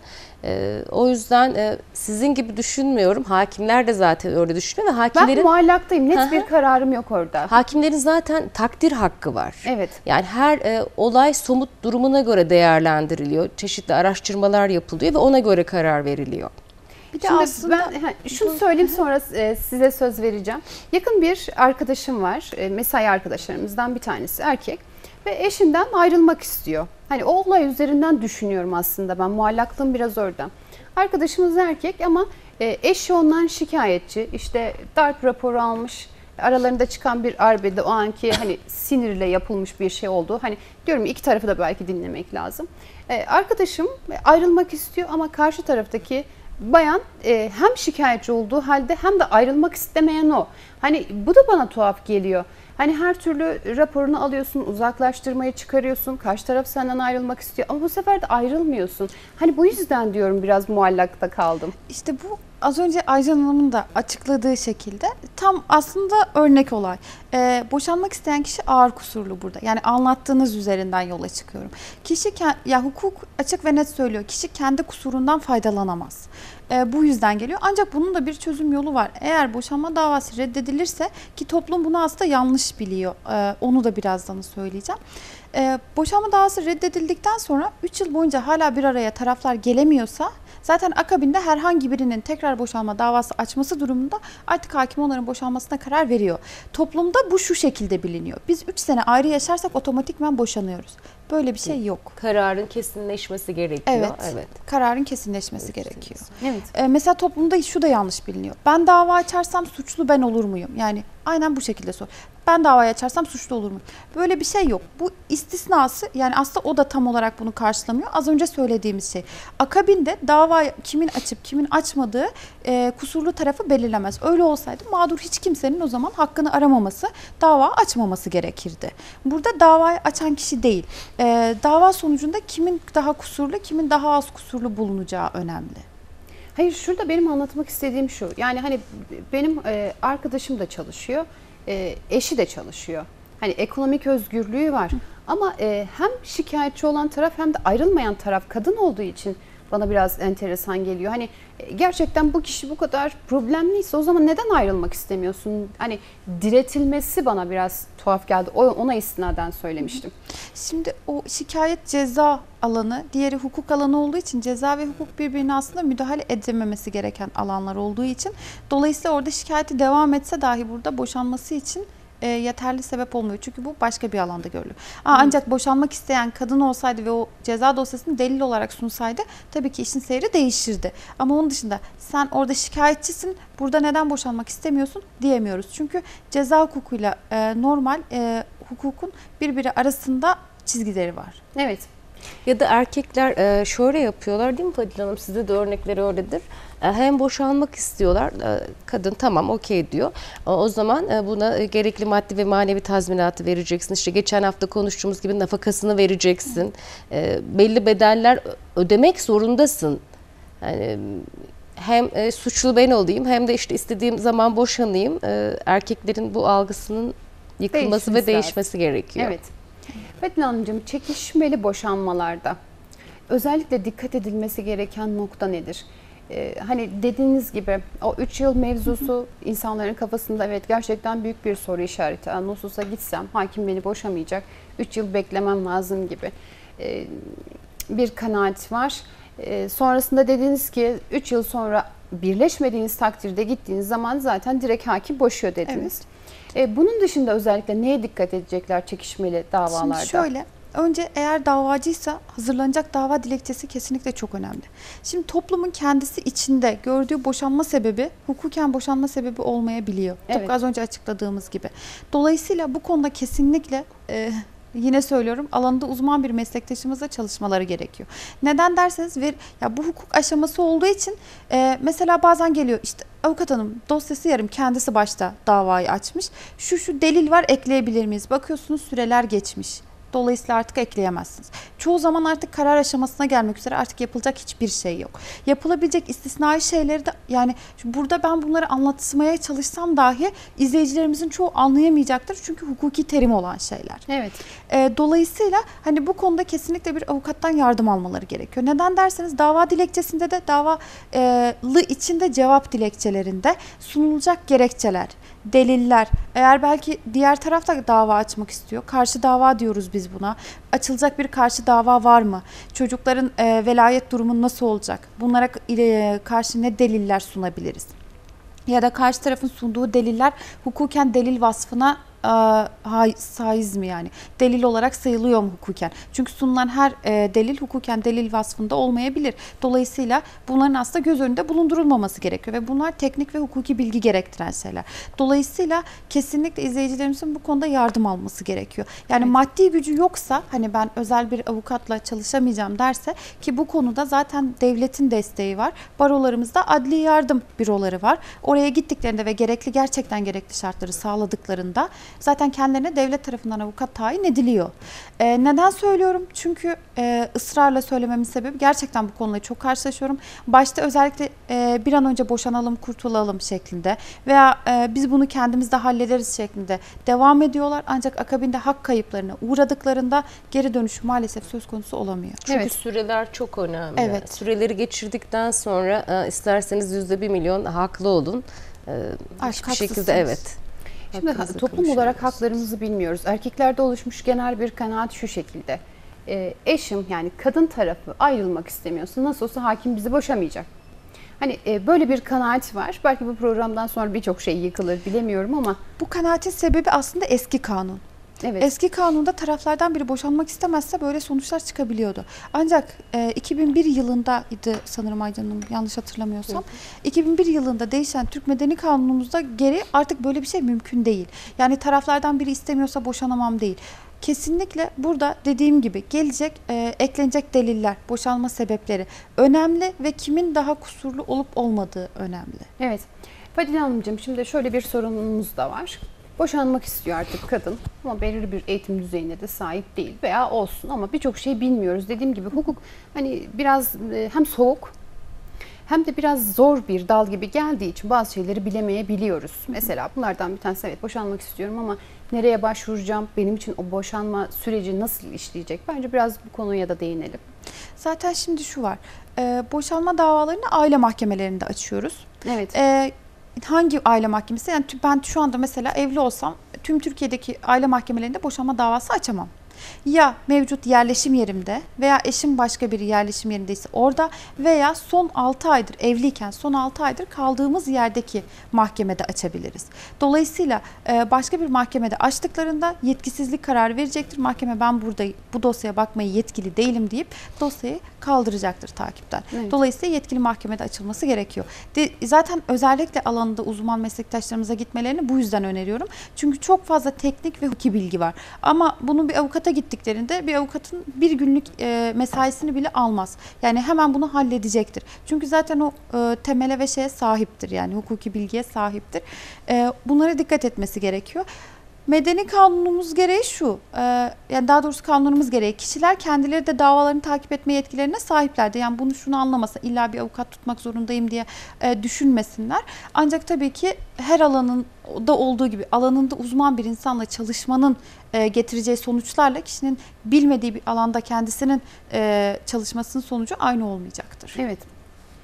O yüzden sizin gibi düşünmüyorum. Hakimler de zaten öyle düşünüyor ve hakimlerin... Ben muallaktayım. Net bir kararım yok orada. Hakimlerin zaten takdir hakkı var. Evet. Yani her olay somut durumuna göre değerlendiriliyor. Çeşitli araştırmalar yapılıyor ve ona göre karar veriliyor. Bir de Şimdi aslında ben şunu söyleyeyim, sonra size söz vereceğim. Yakın bir arkadaşım var. Mesai arkadaşlarımızdan bir tanesi erkek ve eşinden ayrılmak istiyor. Hani o olay üzerinden düşünüyorum aslında ben. Muallaklığım biraz orada. Arkadaşımız erkek ama eşi ondan şikayetçi. İşte darp raporu almış. Aralarında çıkan bir arbede o anki hani sinirle yapılmış bir şey oldu. Hani diyorum, iki tarafı da belki dinlemek lazım. Arkadaşım ayrılmak istiyor ama karşı taraftaki bayan hem şikayetçi olduğu halde hem de ayrılmak istemeyen o. Hani bu da bana tuhaf geliyor. Hani her türlü raporunu alıyorsun, uzaklaştırmaya çıkarıyorsun, karşı taraf senden ayrılmak istiyor ama bu sefer de ayrılmıyorsun. Hani bu yüzden diyorum biraz muallakta kaldım. İşte bu az önce Aycan Hanım'ın da açıkladığı şekilde tam aslında örnek olay. Boşanmak isteyen kişi ağır kusurlu burada. Yani anlattığınız üzerinden yola çıkıyorum. Kişi ya hukuk açık ve net söylüyor. Kişi kendi kusurundan faydalanamaz. Bu yüzden geliyor. Ancak bunun da bir çözüm yolu var. Eğer boşanma davası reddedilirse, ki toplum bunu aslında yanlış biliyor. Onu da birazdan söyleyeceğim. Boşanma davası reddedildikten sonra 3 yıl boyunca hala bir araya taraflar gelemiyorsa, zaten akabinde herhangi birinin tekrar boşanma davası açması durumunda artık hakim onların boşanmasına karar veriyor. Toplumda bu şu şekilde biliniyor. Biz 3 sene ayrı yaşarsak otomatikman boşanıyoruz. Böyle bir şey yok. Kararın kesinleşmesi gerekiyor. Evet. Kararın kesinleşmesi gerekiyor. Evet. Mesela toplumda şu da yanlış biliniyor. Ben dava açarsam suçlu ben olur muyum? Yani aynen bu şekilde sor. Ben davayı açarsam suçlu olur muyum? Böyle bir şey yok. Bu istisnası, yani aslında o da tam olarak bunu karşılamıyor. Az önce söylediğimiz şey. Akabinde dava kimin açıp kimin açmadığı kusurlu tarafı belirlemez. Öyle olsaydı mağdur hiç kimsenin o zaman hakkını aramaması, dava açmaması gerekirdi. Burada davayı açan kişi değil. Dava sonucunda kimin daha kusurlu, kimin daha az kusurlu bulunacağı önemli. Hayır, şurada benim anlatmak istediğim şu. Yani hani benim arkadaşım da çalışıyor. Eşi de çalışıyor. Hani ekonomik özgürlüğü var. Ama hem şikayetçi olan taraf hem de ayrılmayan taraf kadın olduğu için bana biraz enteresan geliyor. Hani gerçekten bu kişi bu kadar problemliyse o zaman neden ayrılmak istemiyorsun? Hani diretilmesi bana biraz tuhaf geldi. Ona istinaden söylemiştim. Şimdi o şikayet ceza alanı, diğeri hukuk alanı olduğu için ceza ve hukuk birbirine aslında müdahale edememesi gereken alanlar olduğu için, dolayısıyla orada şikayeti devam etse dahi burada boşanması için yeterli sebep olmuyor. Çünkü bu başka bir alanda görülüyor. Ancak boşanmak isteyen kadın olsaydı ve o ceza dosyasını delil olarak sunsaydı tabii ki işin seyri değişirdi. Ama onun dışında sen orada şikayetçisin, burada neden boşanmak istemiyorsun diyemiyoruz. Çünkü ceza hukukuyla normal hukukun birbiri arasında çizgileri var. Evet. Ya da erkekler şöyle yapıyorlar değil mi Fadile Hanım? Sizde de örnekleri öyledir. Hem boşanmak istiyorlar, kadın tamam okey diyor. O zaman buna gerekli maddi ve manevi tazminatı vereceksin. İşte geçen hafta konuştuğumuz gibi nafakasını vereceksin. Belli bedeller ödemek zorundasın. Yani hem suçlu ben olayım hem de işte istediğim zaman boşanayım. Erkeklerin bu algısının yıkılması ve değişmesi gerekiyor. Evet. Fadile Hanımcığım, çekişmeli boşanmalarda özellikle dikkat edilmesi gereken nokta nedir? Hani dediğiniz gibi o 3 yıl mevzusu insanların kafasında evet gerçekten büyük bir soru işareti. Nosus'a gitsem hakim beni boşamayacak, 3 yıl beklemem lazım gibi bir kanaat var. Sonrasında dediniz ki 3 yıl sonra birleşmediğiniz takdirde gittiğiniz zaman zaten direkt hakim boşuyor dediniz. Evet. Bunun dışında özellikle neye dikkat edecekler çekişmeli davalarda? Şimdi şöyle, önce eğer davacıysa hazırlanacak dava dilekçesi kesinlikle çok önemli. Şimdi toplumun kendisi içinde gördüğü boşanma sebebi hukuken boşanma sebebi olmayabiliyor. Evet. Tıpkı az önce açıkladığımız gibi. Dolayısıyla bu konuda kesinlikle yine söylüyorum, alanında uzman bir meslektaşımızla çalışmaları gerekiyor. Neden derseniz ya bu hukuk aşaması olduğu için mesela bazen geliyor işte avukat hanım dosyası yarım, kendisi başta davayı açmış. Şu delil var, ekleyebilir miyiz? Bakıyorsunuz süreler geçmiş. Dolayısıyla artık ekleyemezsiniz. Çoğu zaman artık karar aşamasına gelmek üzere artık yapılacak hiçbir şey yok. Yapılabilecek istisnai şeyleri de yani burada ben bunları anlatmaya çalışsam dahi izleyicilerimizin çoğu anlayamayacaktır. Çünkü hukuki terim olan şeyler. Evet. Dolayısıyla hani bu konuda kesinlikle bir avukattan yardım almaları gerekiyor. Neden derseniz dava dilekçesinde de davalı içinde cevap dilekçelerinde sunulacak gerekçeler, deliller, eğer belki diğer taraf da dava açmak istiyor. Karşı dava diyoruz biz buna. Açılacak bir karşı dava var mı? Çocukların velayet durumu nasıl olacak? Bunlara karşı ne deliller sunabiliriz? Ya da karşı tarafın sunduğu deliller hukuken delil vasfına saiz mi yani? Delil olarak sayılıyor mu hukuken? Çünkü sunulan her delil hukuken delil vasfında olmayabilir. Dolayısıyla bunların aslında göz önünde bulundurulmaması gerekiyor ve bunlar teknik ve hukuki bilgi gerektiren şeyler. Dolayısıyla kesinlikle izleyicilerimizin bu konuda yardım alması gerekiyor. Yani evet. Maddi gücü yoksa hani ben özel bir avukatla çalışamayacağım derse ki bu konuda zaten devletin desteği var. Barolarımızda adli yardım büroları var. Oraya gittiklerinde ve gerçekten gerekli şartları sağladıklarında zaten kendilerine devlet tarafından avukat tayin ediliyor. Neden söylüyorum? Çünkü ısrarla söylememin sebebi gerçekten bu konuyla çok karşılaşıyorum. Başta özellikle bir an önce boşanalım, kurtulalım şeklinde veya biz bunu kendimiz de hallederiz şeklinde devam ediyorlar. Ancak akabinde hak kayıplarına uğradıklarında geri dönüşü maalesef söz konusu olamıyor. Çünkü süreler çok önemli. Evet. Süreleri geçirdikten sonra isterseniz %1 milyon haklı olun. Hiçbir şekilde evet. Şimdi toplum olarak haklarımızı bilmiyoruz. Erkeklerde oluşmuş genel bir kanaat şu şekilde. Eşim yani kadın tarafı ayrılmak istemiyorsa nasıl olsa hakim bizi boşamayacak. Hani böyle bir kanaat var. Belki bu programdan sonra birçok şey yıkılır bilemiyorum ama. Bu kanaatin sebebi aslında eski kanun. Evet. Eski kanunda taraflardan biri boşanmak istemezse böyle sonuçlar çıkabiliyordu. Ancak 2001 yılındaydı sanırım Aycan Hanım, yanlış hatırlamıyorsam. Hı. 2001 yılında değişen Türk Medeni Kanunumuzda geri artık böyle bir şey mümkün değil. Yani taraflardan biri istemiyorsa boşanamam değil. Kesinlikle burada dediğim gibi gelecek, eklenecek deliller, boşanma sebepleri önemli ve kimin daha kusurlu olup olmadığı önemli. Evet. Fadile Hanımcığım şimdi şöyle bir sorunumuz da var. Boşanmak istiyor artık kadın ama belirli bir eğitim düzeyine de sahip değil veya olsun ama birçok şey bilmiyoruz. Dediğim gibi hukuk hani biraz hem soğuk hem de biraz zor bir dal gibi geldiği için bazı şeyleri bilemeyebiliyoruz. Mesela bunlardan bir tanesi evet boşanmak istiyorum ama nereye başvuracağım? Benim için o boşanma süreci nasıl işleyecek? Bence biraz bu konuya da değinelim. Zaten şimdi şu var. Boşanma davalarını aile mahkemelerinde açıyoruz. Evet. Hangi aile mahkemesi? Yani ben şu anda mesela evli olsam tüm Türkiye'deki aile mahkemelerinde boşanma davası açamam. Ya mevcut yerleşim yerimde veya eşim başka bir yerleşim yerindeyse orada veya son 6 aydır evliyken son 6 aydır kaldığımız yerdeki mahkemede açabiliriz. Dolayısıyla başka bir mahkemede açtıklarında yetkisizlik kararı verecektir. Mahkeme ben burada bu dosyaya bakmaya yetkili değilim deyip dosyayı kaldıracaktır takipten. Evet. Dolayısıyla yetkili mahkemede açılması gerekiyor. Zaten özellikle alanında uzman meslektaşlarımıza gitmelerini bu yüzden öneriyorum. Çünkü çok fazla teknik ve hukuki bilgi var. Ama bunun bir avukata gittiklerinde bir avukatın bir günlük mesaisini bile almaz. Yani hemen bunu halledecektir. Çünkü zaten o temele ve şeye sahiptir. Yani hukuki bilgiye sahiptir. Bunlara dikkat etmesi gerekiyor. Medeni kanunumuz gereği şu, yani daha doğrusu kanunumuz gereği kişiler kendileri de davalarını takip etme yetkilerine sahiplerdi. Yani bunu şunu anlamasa illa bir avukat tutmak zorundayım diye düşünmesinler. Ancak tabii ki her alanında olduğu gibi alanında uzman bir insanla çalışmanın getireceği sonuçlarla kişinin bilmediği bir alanda kendisinin çalışmasının sonucu aynı olmayacaktır. Evet.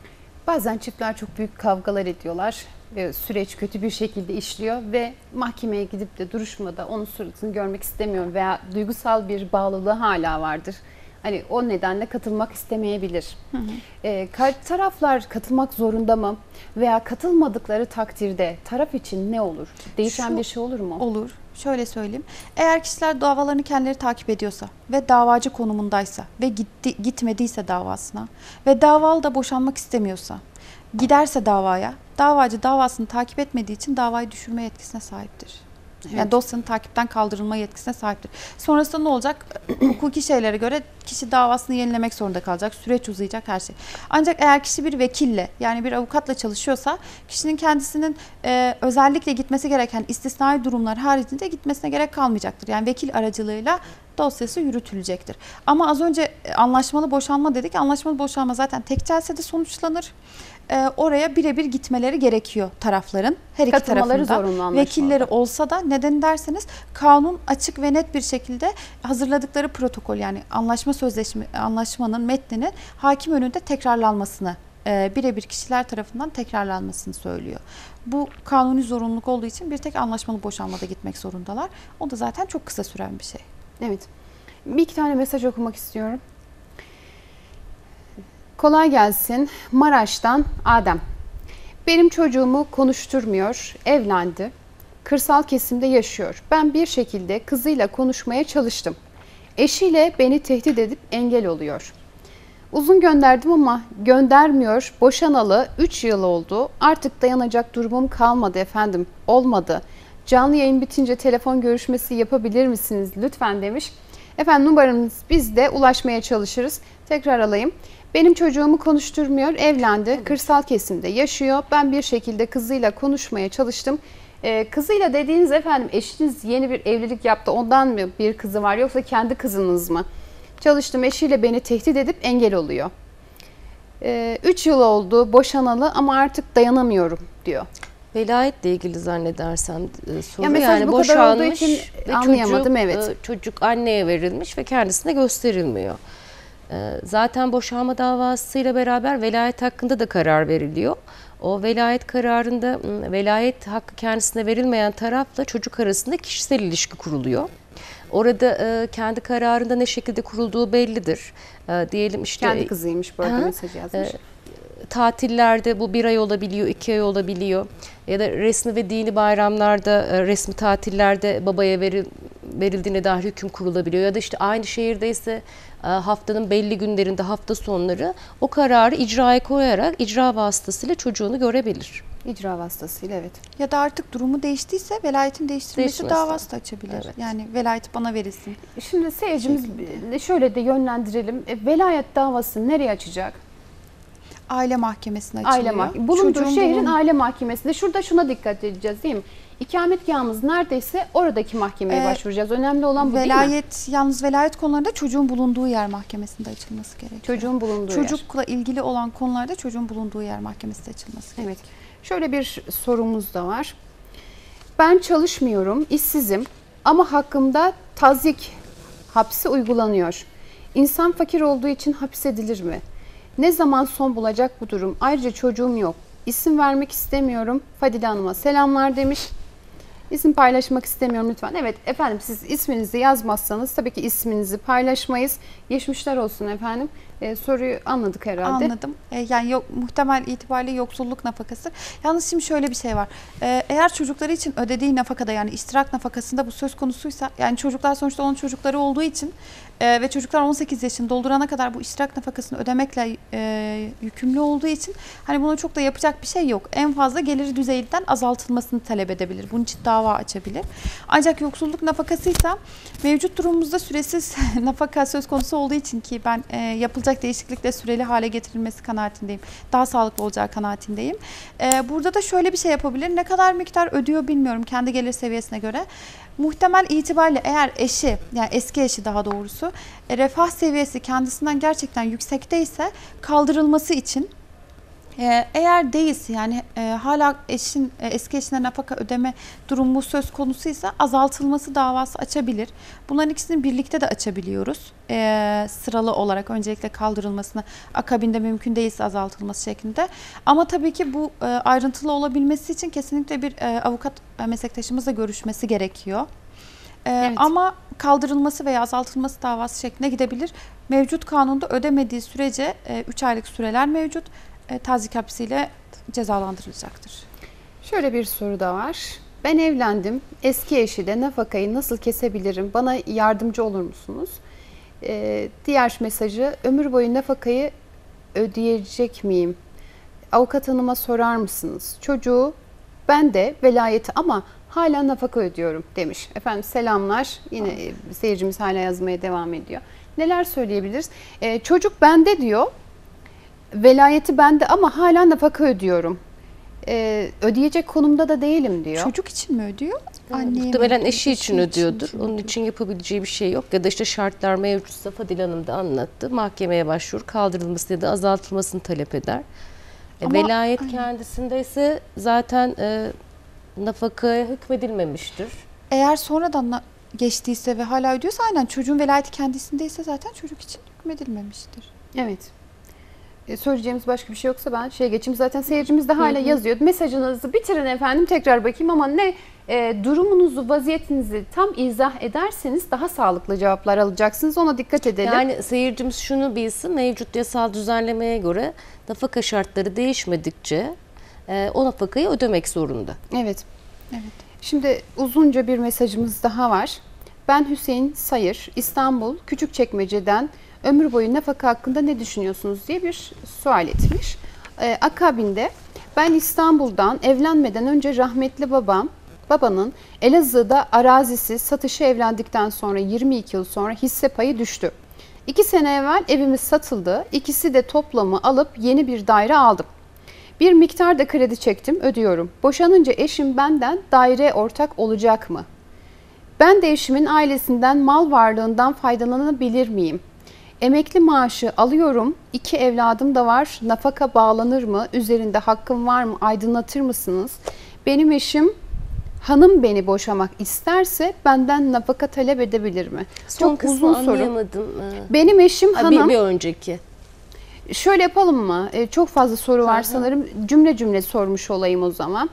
Bazen çiftler çok büyük kavgalar ediyorlar ve süreç kötü bir şekilde işliyor ve mahkemeye gidip de duruşmada onun suratını görmek istemiyorum veya duygusal bir bağlılığı hala vardır. Hani o nedenle katılmak istemeyebilir. Taraflar katılmak zorunda mı? Veya katılmadıkları takdirde taraf için ne olur? Değişen bir şey olur mu? Olur. Şöyle söyleyeyim. Eğer kişiler davalarını kendileri takip ediyorsa ve davacı konumundaysa ve gitmediyse davasına ve davalı da boşanmak istemiyorsa, giderse davaya, davacı davasını takip etmediği için davayı düşürme yetkisine sahiptir. Evet. Yani dosyanın takipten kaldırılma yetkisine sahiptir. Sonrasında ne olacak? Hukuki şeylere göre kişi davasını yenilemek zorunda kalacak. Süreç uzayacak, her şey. Ancak eğer kişi bir vekille, yani bir avukatla çalışıyorsa, kişinin kendisinin özellikle gitmesi gereken istisnai durumlar haricinde gitmesine gerek kalmayacaktır. Yani vekil aracılığıyla dosyası yürütülecektir. Ama az önce anlaşmalı boşanma dedik. Anlaşmalı boşanma zaten tek celsede sonuçlanır. Oraya birebir gitmeleri gerekiyor tarafların. Her iki Katılmaları zorunlu tarafında. anlaşmalı. Vekilleri olsa da, neden derseniz kanun açık ve net bir şekilde hazırladıkları protokol, yani anlaşmanın metninin hakim önünde tekrarlanmasını, birebir kişiler tarafından tekrarlanmasını söylüyor. Bu kanuni zorunluluk olduğu için bir tek anlaşmalı boşanmada gitmek zorundalar. O da zaten çok kısa süren bir şey. Evet. Bir iki tane mesaj okumak istiyorum. Kolay gelsin. Maraş'tan Adem. Benim çocuğumu konuşturmuyor, evlendi. Kırsal kesimde yaşıyor. Ben bir şekilde kızıyla konuşmaya çalıştım. Eşiyle beni tehdit edip engel oluyor. Uzun gönderdim ama göndermiyor. Boşanalı 3 yıl oldu. Artık dayanacak durumum kalmadı efendim. Olmadı. Canlı yayın bitince telefon görüşmesi yapabilir misiniz lütfen demiş. Efendim numaramız, biz de ulaşmaya çalışırız. Tekrar alayım. Benim çocuğumu konuşturmuyor, evlendi, kırsal kesimde yaşıyor. Ben bir şekilde kızıyla konuşmaya çalıştım. Kızıyla dediğiniz efendim eşiniz yeni bir evlilik yaptı, ondan mı bir kızı var yoksa kendi kızınız mı? Çalıştım, eşiyle beni tehdit edip engel oluyor. 3 yıl oldu boşanalı ama artık dayanamıyorum diyor. Velayetle ilgili zannedersem soru. Ya mesaj bu kadar olduğu için anlayamadım, evet. Çocuk anneye verilmiş ve kendisine gösterilmiyor. Zaten boşanma davasıyla beraber velayet hakkında da karar veriliyor. O velayet kararında velayet hakkı kendisine verilmeyen tarafla çocuk arasında kişisel ilişki kuruluyor. Orada kendi kararında ne şekilde kurulduğu bellidir. Diyelim işte kendi kızıymış, bu arada mesaj yazmış. Tatillerde bu 1 ay olabiliyor, 2 ay olabiliyor. Ya da resmi ve dini bayramlarda, resmi tatillerde babaya verildiğine dair hüküm kurulabiliyor. Ya da işte aynı şehirdeyse haftanın belli günlerinde, hafta sonları o kararı icraya koyarak icra vasıtasıyla çocuğunu görebilir. İcra vasıtasıyla, evet. Ya da artık durumu değiştiyse velayetin değiştirilmesi davası da açabilir. Evet. Yani velayet bana verilsin. Şimdi seyircimiz şöyle de yönlendirelim. Velayet davası nereye açacak? Aile mahkemesine açılıyor. Aile mahkemesi. Bulunduğu şehrin aile mahkemesinde. Şurada şuna dikkat edeceğiz değil mi? İkametgahımız neredeyse oradaki mahkemeye başvuracağız. Önemli olan bu değil mi? Yalnız velayet konularında çocuğun bulunduğu yer mahkemesinde açılması gerekiyor. Çocuğun bulunduğu yer. Çocukla ilgili olan konularda çocuğun bulunduğu yer mahkemesinde açılması gerekiyor. Evet. Şöyle bir sorumuz da var. Ben çalışmıyorum, işsizim ama hakkımda tazyik hapsi uygulanıyor. İnsan fakir olduğu için hapsedilir mi? Ne zaman son bulacak bu durum? Ayrıca çocuğum yok. İsim vermek istemiyorum. Fadile Hanım'a selamlar demiş. İsim paylaşmak istemiyorum lütfen. Evet efendim, siz isminizi yazmazsanız tabii ki isminizi paylaşmayız. Geçmişler olsun efendim. Soruyu anladık herhalde. Anladım. Yani muhtemel itibariyle yoksulluk nafakası. Yalnız şimdi şöyle bir şey var. Eğer çocukları için ödediği nafakada, yani iştirak nafakasında bu söz konusuysa, yani çocuklar sonuçta onun çocukları olduğu için ve çocuklar 18 yaşını doldurana kadar bu iştirak nafakasını ödemekle yükümlü olduğu için hani buna çok da yapacak bir şey yok. En fazla geliri düzeyinden azaltılmasını talep edebilir. Bunun için dava açabilir. Ancak yoksulluk nafakasıysa mevcut durumumuzda süresiz nafaka söz konusu olduğu için, ki ben yapılacak değişiklikle süreli hale getirilmesi kanaatindeyim. Daha sağlıklı olacağı kanaatindeyim. Burada da şöyle bir şey yapabilir. Ne kadar miktar ödüyor bilmiyorum kendi gelir seviyesine göre. Muhtemel itibariyle eğer eşi, yani eski eşi daha doğrusu, refah seviyesi kendisinden gerçekten yüksekteyse kaldırılması için Eğer değilse yani hala eski eşine nafaka ödeme durumu söz konusuysa azaltılması davası açabilir. Bunların ikisini birlikte de açabiliyoruz. Sıralı olarak öncelikle kaldırılmasını, akabinde mümkün değilse azaltılması şeklinde. Ama tabii ki bu ayrıntılı olabilmesi için kesinlikle bir avukat meslektaşımızla görüşmesi gerekiyor. Evet. Ama kaldırılması veya azaltılması davası şeklinde gidebilir. Mevcut kanunda ödemediği sürece 3 aylık süreler mevcut. Tazik hapsiyle cezalandırılacaktır. Şöyle bir soru da var. Ben evlendim. Eski eşi de nafakayı nasıl kesebilirim? Bana yardımcı olur musunuz? Diğer mesajı, ömür boyu nafakayı ödeyecek miyim? Avukat hanıma sorar mısınız? Çocuğu ben de velayeti ama hala nafaka ödüyorum demiş. Efendim selamlar. Yine seyircimiz hala yazmaya devam ediyor. Neler söyleyebiliriz? Çocuk bende diyor. Velayeti bende ama hala nafaka ödüyorum. Ödeyecek konumda da değilim diyor. Çocuk için mi ödüyor? Muhtemelen eşi için ödüyordur. Onun için yapabileceği bir şey yok. Ya da işte şartlar mevcutsa Fadil Hanım da anlattı. Mahkemeye başvurur, kaldırılması ya da azaltılmasını talep eder. Ama- Velayet Aynen. kendisinde ise zaten nafakaya hükmedilmemiştir. Eğer sonradan geçtiyse ve hala ödüyorsa aynen çocuğun velayeti kendisindeyse zaten çocuk için hükmedilmemiştir. Evet. Söyleyeceğimiz başka bir şey yoksa ben geçeyim. Zaten seyircimiz de hala yazıyor. Mesajınızı bitirin efendim. Tekrar bakayım ama durumunuzu, vaziyetinizi tam izah ederseniz daha sağlıklı cevaplar alacaksınız. Ona dikkat edelim. Yani seyircimiz şunu bilsin, mevcut yasal düzenlemeye göre nafaka şartları değişmedikçe o nafakayı ödemek zorunda. Evet. Evet. Şimdi uzunca bir mesajımız daha var. Ben Hüseyin Sayır, İstanbul Küçükçekmece'den ömür boyu nafaka hakkında ne düşünüyorsunuz diye bir sual etmiş. Akabinde ben İstanbul'dan evlenmeden önce rahmetli babanın Elazığ'da arazisi satışı evlendikten sonra 22 yıl sonra hisse payı düştü. 2 sene evvel evimiz satıldı. İkisi de toplamı alıp yeni bir daire aldım. Bir miktar da kredi çektim, ödüyorum. Boşanınca eşim benden daire ortak olacak mı? Ben de eşimin ailesinden mal varlığından faydalanabilir miyim? Emekli maaşı alıyorum, 2 evladım da var, nafaka bağlanır mı? Üzerinde hakkım var mı? Aydınlatır mısınız? Benim eşim, hanım beni boşamak isterse benden nafaka talep edebilir mi? Son Çok kısmı uzun soru. anlayamadım. Benim eşim hanım. Bir önceki. Şöyle yapalım mı? Çok fazla soru var Hı hı. sanırım. Cümle cümle sormuş olayım o zaman.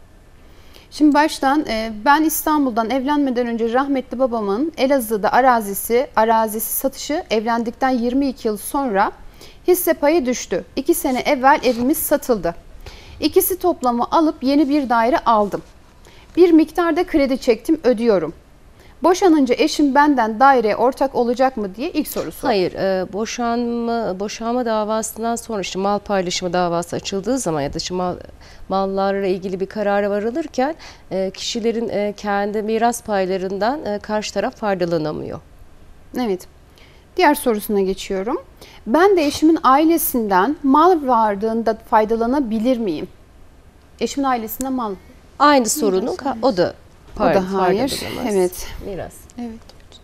Şimdi baştan ben İstanbul'dan evlenmeden önce rahmetli babamın Elazığ'da arazisi satışı evlendikten 22 yıl sonra hisse payı düştü. 2 sene evvel evimiz satıldı. İkisi toplamı alıp yeni bir daire aldım. Bir miktarda kredi çektim, ödüyorum. Boşanınca eşim benden daireye ortak olacak mı diye ilk sorusu. Hayır, boşanma davasından sonra işte mal paylaşımı davası açıldığı zaman ya da işte mallarla ilgili bir karara varılırken kişilerin kendi miras paylarından karşı taraf faydalanamıyor. Evet. Diğer sorusuna geçiyorum. Ben de eşimin ailesinden mal varlığında faydalanabilir miyim? Eşimin ailesinden mal. Aynı sorunun o da O da hayır. faydalanamaz. Evet. Miras. Evet.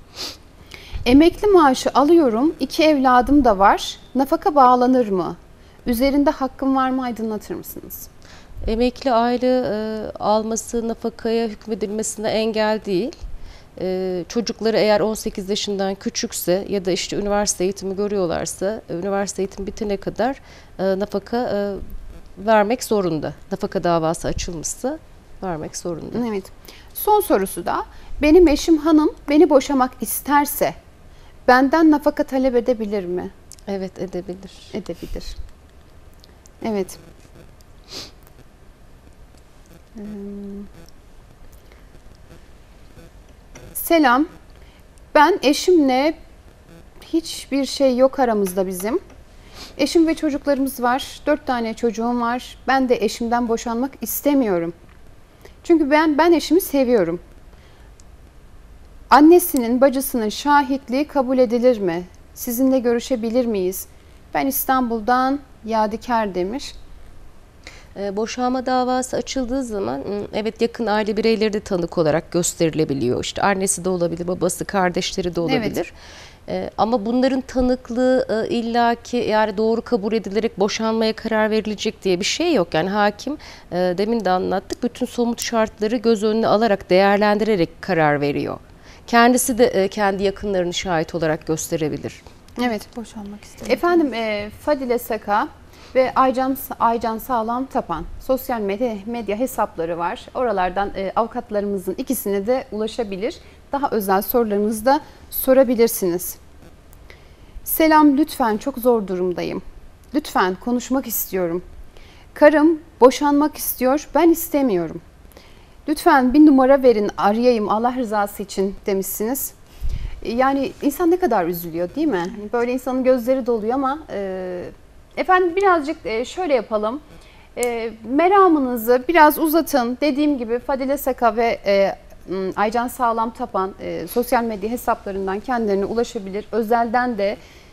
Emekli maaşı alıyorum. 2 evladım da var. Nafaka bağlanır mı? Üzerinde hakkım var mı? Aydınlatır mısınız? Emekli aile alması nafakaya hükmedilmesine engel değil. Çocukları eğer 18 yaşından küçükse ya da işte üniversite eğitimi görüyorlarsa üniversite eğitimi bitene kadar nafaka vermek zorunda. Nafaka davası açılmışsa vermek zorunda. Evet. Son sorusu da benim eşim hanım beni boşamak isterse benden nafaka talep edebilir mi? Evet, edebilir. Edebilir. Evet. Selam. Ben eşimle hiçbir şey yok aramızda bizim. Eşim ve çocuklarımız var. 4 tane çocuğum var. Ben de eşimden boşanmak istemiyorum. Çünkü ben eşimi seviyorum. Annesinin, bacısının şahitliği kabul edilir mi? Sizinle görüşebilir miyiz? Ben İstanbul'dan Yadigar demiş. Boşanma davası açıldığı zaman evet yakın aile bireyleri de tanık olarak gösterilebiliyor. İşte annesi de olabilir, babası, kardeşleri de olabilir. Ama bunların tanıklığı illaki yani doğru kabul edilerek boşanmaya karar verilecek diye bir şey yok. Yani hakim demin de anlattık, bütün somut şartları göz önüne alarak, değerlendirerek karar veriyor. Kendisi de kendi yakınlarını şahit olarak gösterebilir. Evet. Boşanmak istedim. Efendim Fadile Saka ve Aycan Sağlam Tapan sosyal medya hesapları var. Oralardan avukatlarımızın ikisine de ulaşabilir. Daha özel sorularınızı da sorabilirsiniz. Selam, lütfen çok zor durumdayım. Lütfen konuşmak istiyorum. Karım boşanmak istiyor, ben istemiyorum. Lütfen bir numara verin, arayayım Allah rızası için demişsiniz. Yani insan ne kadar üzülüyor değil mi? Böyle insanın gözleri doluyor ama efendim birazcık şöyle yapalım. Meramınızı biraz uzatın. Dediğim gibi Fadile Saka ve Aycan Sağlam Tapan sosyal medya hesaplarından kendilerine ulaşabilir. Özelden de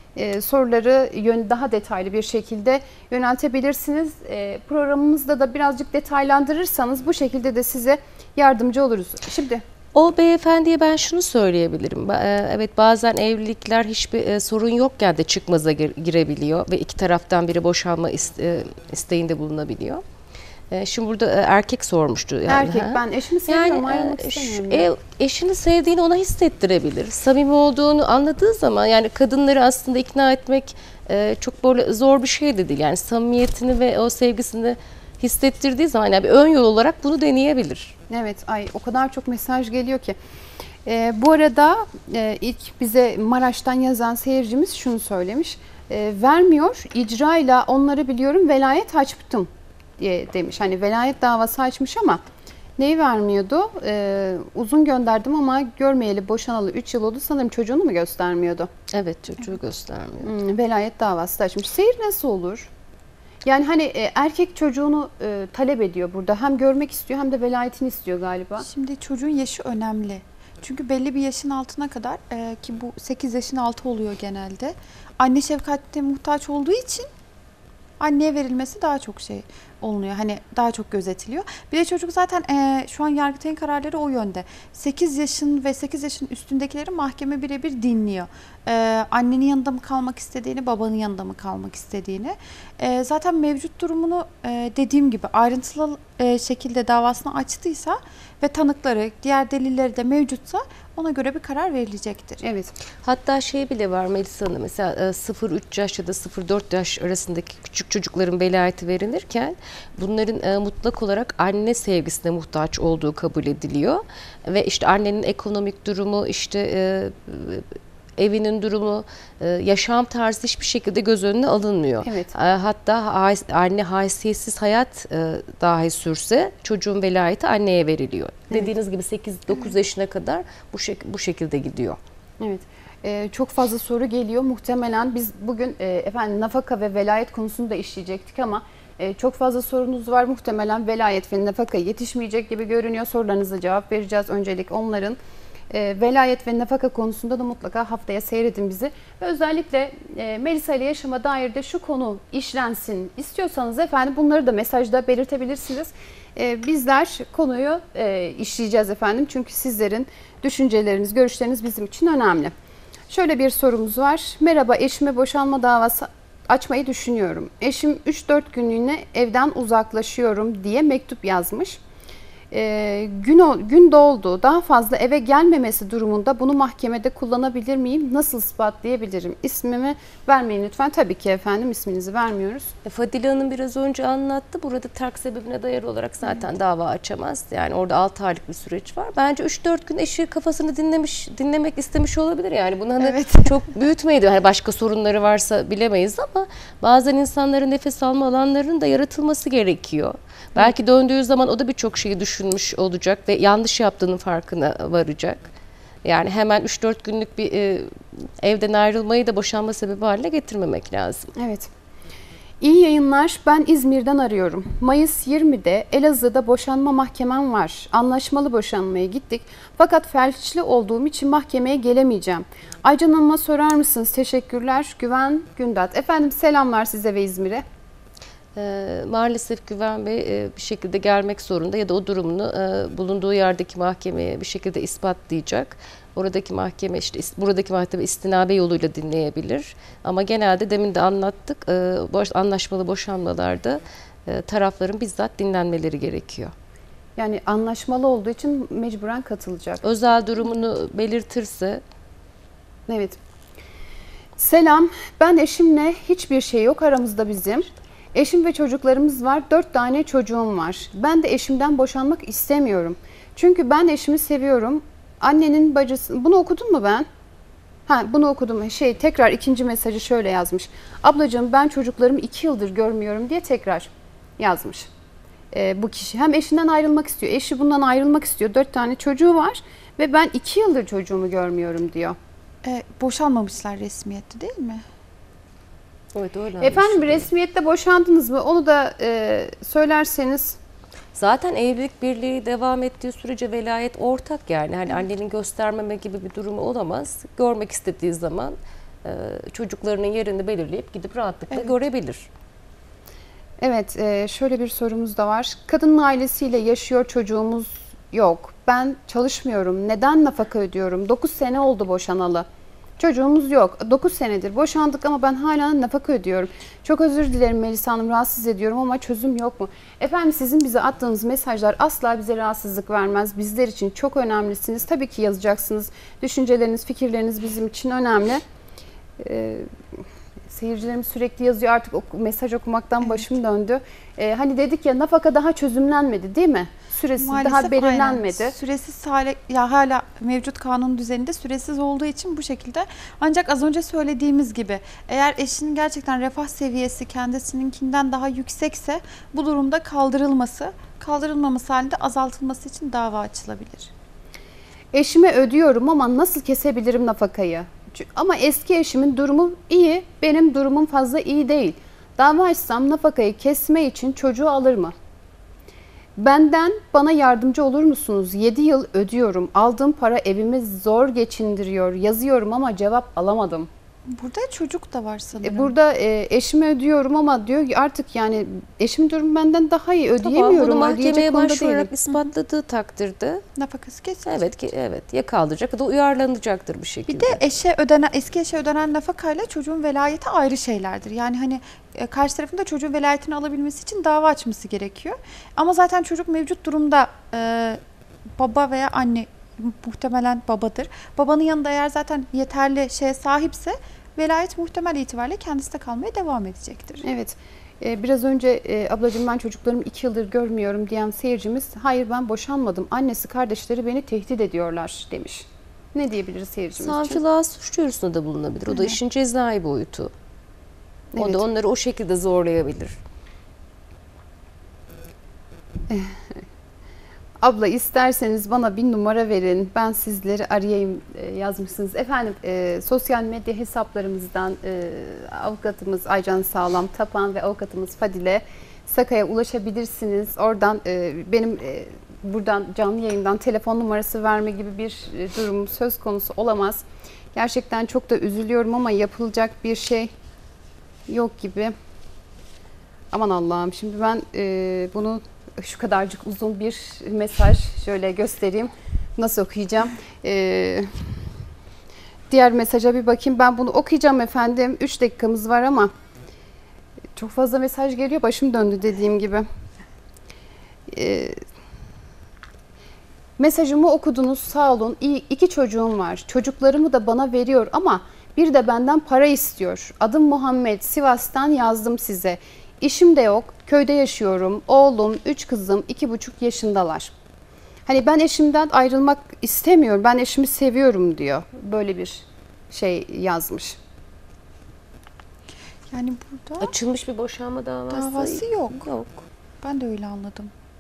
soruları daha detaylı bir şekilde yöneltebilirsiniz. Programımızda da birazcık detaylandırırsanız bu şekilde de size yardımcı oluruz. Şimdi O beyefendiye ben şunu söyleyebilirim. Evet, bazen evlilikler hiçbir sorun yokken de çıkmaza girebiliyor ve iki taraftan biri boşanma isteğinde bulunabiliyor. Şimdi burada erkek sormuştu. Yani, erkek, ben eşimi seviyorum, ayrılmak istemiyorum. Eşini sevdiğini ona hissettirebilir. Samimi olduğunu anladığı zaman, yani kadınları aslında ikna etmek çok böyle zor bir şey de değil. Yani samimiyetini ve o sevgisini hissettirdiği zaman, yani bir ön yol olarak bunu deneyebilir. Evet, o kadar çok mesaj geliyor ki. Bu arada ilk bize Maraş'tan yazan seyircimiz şunu söylemiş. Vermiyor, icrayla onları biliyorum, velayet açtım diye demiş. Hani velayet davası açmış ama neyi vermiyordu? Uzun gönderdim ama görmeyeli boşanalı 3 yıl oldu. Sanırım çocuğunu mu göstermiyordu? Evet, çocuğu göstermiyor. Velayet davası da açmış. Seyir nasıl olur? Yani hani erkek çocuğunu talep ediyor burada. Hem görmek istiyor hem de velayetini istiyor galiba. Şimdi çocuğun yaşı önemli. Çünkü belli bir yaşın altına kadar ki bu 8 yaşın altı oluyor genelde. Anne şefkatine muhtaç olduğu için anneye verilmesi daha çok şey olunuyor. Hani daha çok gözetiliyor. Bir de çocuk zaten şu an Yargıtay'ın kararları o yönde. 8 yaşın ve 8 yaşın üstündekileri mahkeme birebir dinliyor. Annenin yanında mı kalmak istediğini, babanın yanında mı kalmak istediğini. Zaten mevcut durumunu dediğim gibi ayrıntılı şekilde davasını açtıysa ve tanıkları, diğer delilleri de mevcutsa ona göre bir karar verilecektir. Evet. Hatta şey bile var Melisa Hanım, mesela 0-3 yaş ya da 0-4 yaş arasındaki küçük çocukların velayeti verilirken bunların mutlak olarak anne sevgisine muhtaç olduğu kabul ediliyor. Ve işte annenin ekonomik durumu, işte evinin durumu, yaşam tarzı hiçbir şekilde göz önüne alınmıyor. Evet. Hatta anne haysiyetsiz hayat dahi sürse çocuğun velayeti anneye veriliyor. Evet. Dediğiniz gibi 8-9 yaşına kadar bu şekilde gidiyor. Evet. Çok fazla soru geliyor. Muhtemelen biz bugün efendim nafaka ve velayet konusunu da işleyecektik ama çok fazla sorunuz var. Muhtemelen velayet ve nafaka yetişmeyecek gibi görünüyor. Sorularınıza cevap vereceğiz. Öncelik onların. Velayet ve nafaka konusunda da mutlaka haftaya seyredin bizi. Ve özellikle Melisa ile yaşama dair de şu konu işlensin istiyorsanız efendim bunları da mesajda belirtebilirsiniz. Bizler konuyu işleyeceğiz efendim. Çünkü sizlerin düşünceleriniz, görüşleriniz bizim için önemli. Şöyle bir sorumuz var. Merhaba, eşime boşanma davası açmayı düşünüyorum. Eşim 3-4 günlüğüne evden uzaklaşıyorum diye mektup yazmış. Gün doldu. Daha fazla eve gelmemesi durumunda bunu mahkemede kullanabilir miyim? Nasıl ispatlayabilirim? İsmimi vermeyin lütfen. Tabii ki efendim, isminizi vermiyoruz. Fadile Hanım biraz önce anlattı. Burada terk sebebine dayalı olarak zaten dava açamaz. Yani orada 6 aylık bir süreç var. Bence 3-4 gün eşi kafasını dinlemek istemiş olabilir. Yani bunu hani çok büyütmeyin. Hani başka sorunları varsa bilemeyiz ama bazen insanların nefes alma alanlarının da yaratılması gerekiyor. Belki döndüğü zaman o da birçok şeyi düşünmüş olacak ve yanlış yaptığının farkına varacak. Yani hemen 3-4 günlük bir evden ayrılmayı da boşanma sebebi haline getirmemek lazım. Evet. İyi yayınlar. Ben İzmir'den arıyorum. Mayıs 20'de Elazığ'da boşanma mahkemem var. Anlaşmalı boşanmaya gittik. Fakat felçli olduğum için mahkemeye gelemeyeceğim. Aycan Hanım'a sorar mısınız? Teşekkürler. Güven Gündat. Efendim selamlar size ve İzmir'e. Maalesef Güven Bey bir şekilde gelmek zorunda ya da o durumunu bulunduğu yerdeki mahkemeye bir şekilde ispatlayacak. oradaki mahkeme işte buradaki mahkeme istinabe yoluyla dinleyebilir. Ama genelde demin de anlattık, anlaşmalı boşanmalarda tarafların bizzat dinlenmeleri gerekiyor. Yani anlaşmalı olduğu için mecburen katılacak. Özel durumunu belirtirse. Evet. Selam, ben eşimle hiçbir şey yok aramızda bizim. Eşim ve çocuklarımız var, 4 tane çocuğum var. Ben de eşimden boşanmak istemiyorum. Çünkü ben eşimi seviyorum. Annenin bacısı, bunu okudun mu ben? Bunu okudum. Tekrar ikinci mesajı şöyle yazmış. Ablacığım ben çocuklarımı 2 yıldır görmüyorum diye tekrar yazmış. Bu kişi hem eşinden ayrılmak istiyor. Eşi bundan ayrılmak istiyor. 4 tane çocuğu var ve ben 2 yıldır çocuğumu görmüyorum diyor. Boşanmamışlar resmiyette değil mi? Evet, öyle. Efendim resmiyette boşandınız mı? Onu da söylerseniz. Zaten evlilik birliği devam ettiği sürece velayet ortak yani. Hani annenin göstermeme gibi bir durumu olamaz. Görmek istediği zaman çocuklarının yerini belirleyip gidip rahatlıkla görebilir. Evet, şöyle bir sorumuz da var. Kadının ailesiyle yaşıyor, çocuğumuz yok. Ben çalışmıyorum. Neden nafaka ödüyorum? 9 sene oldu boşanalı. Çocuğumuz yok. 9 senedir boşandık ama ben hala nafaka ödüyorum. Çok özür dilerim Melisa Hanım, rahatsız ediyorum ama çözüm yok mu? Efendim sizin bize attığınız mesajlar asla bize rahatsızlık vermez. Bizler için çok önemlisiniz. Tabii ki yazacaksınız. Düşünceleriniz, fikirleriniz bizim için önemli. Seyircilerim sürekli yazıyor, artık mesaj okumaktan başım döndü. Hani dedik ya, nafaka daha çözümlenmedi değil mi? Süresi Maalesef daha belirlenmedi. Aynen. Süresiz hala mevcut kanun düzeninde süresiz olduğu için bu şekilde. Ancak az önce söylediğimiz gibi eğer eşinin gerçekten refah seviyesi kendisininkinden daha yüksekse bu durumda kaldırılmaması halinde azaltılması için dava açılabilir. Eşime ödüyorum ama nasıl kesebilirim nafakayı? Ama eski eşimin durumu iyi, benim durumum fazla iyi değil. Dava açsam nafakayı kesme için çocuğu alır mı? Bana yardımcı olur musunuz? 7 yıl ödüyorum. Aldığım para evimi zor geçindiriyor. Yazıyorum ama cevap alamadım. Burada çocuk da var sanırım. Burada eşime ödüyorum ama diyor ki artık yani eşimin durumu benden daha iyi, ödeyemiyorum. Tamam, bunu mahkemeye başvurarak değilim. ispatladığı takdirde Nafakası kesilecek. evet ya kaldıracak ya da uyarlanacaktır bir şekilde. Bir de eski eşe ödenen nafakayla çocuğun velayeti ayrı şeylerdir. Yani hani karşı tarafın da çocuğun velayetini alabilmesi için dava açması gerekiyor. Ama zaten çocuk mevcut durumda baba veya anne, muhtemelen babadır. Babanın yanında eğer zaten yeterli şeye sahipse velayet muhtemel itibariyle kendisinde kalmaya devam edecektir. Evet. Biraz önce ablacığım ben çocuklarımı 2 yıldır görmüyorum diyen seyircimiz, hayır ben boşanmadım, annesi kardeşleri beni tehdit ediyorlar demiş. Ne diyebiliriz seyircimiz için? Savcılığa suç duyurusunda da bulunabilir. O da işin cezai boyutu. O da onları o şekilde zorlayabilir. Abla isterseniz bana bir numara verin, ben sizleri arayayım yazmışsınız. Efendim sosyal medya hesaplarımızdan avukatımız Aycan Sağlam Tapan ve avukatımız Fadile Saka'ya ulaşabilirsiniz. Oradan benim buradan canlı yayından telefon numarası verme gibi bir durum söz konusu olamaz. Gerçekten çok da üzülüyorum ama yapılacak bir şey yok gibi. Aman Allah'ım, şimdi ben bunu şu kadarcık uzun bir mesaj şöyle göstereyim. Nasıl okuyacağım? Diğer mesaja bir bakayım. Ben bunu okuyacağım efendim. 3 dakikamız var ama çok fazla mesaj geliyor. Başım döndü dediğim gibi. Mesajımı okudunuz. Sağ olun. 2 çocuğum var. Çocuklarımı da bana veriyor ama bir de benden para istiyor. Adım Muhammed. Sivas'tan yazdım size. İşim de yok, köyde yaşıyorum, oğlum, 3 kızım, 2,5 yaşındalar. Hani ben eşimden ayrılmak istemiyorum, ben eşimi seviyorum diyor. Böyle bir şey yazmış. Yani burada açılmış bir boşanma davası yok. Ben de öyle anladım.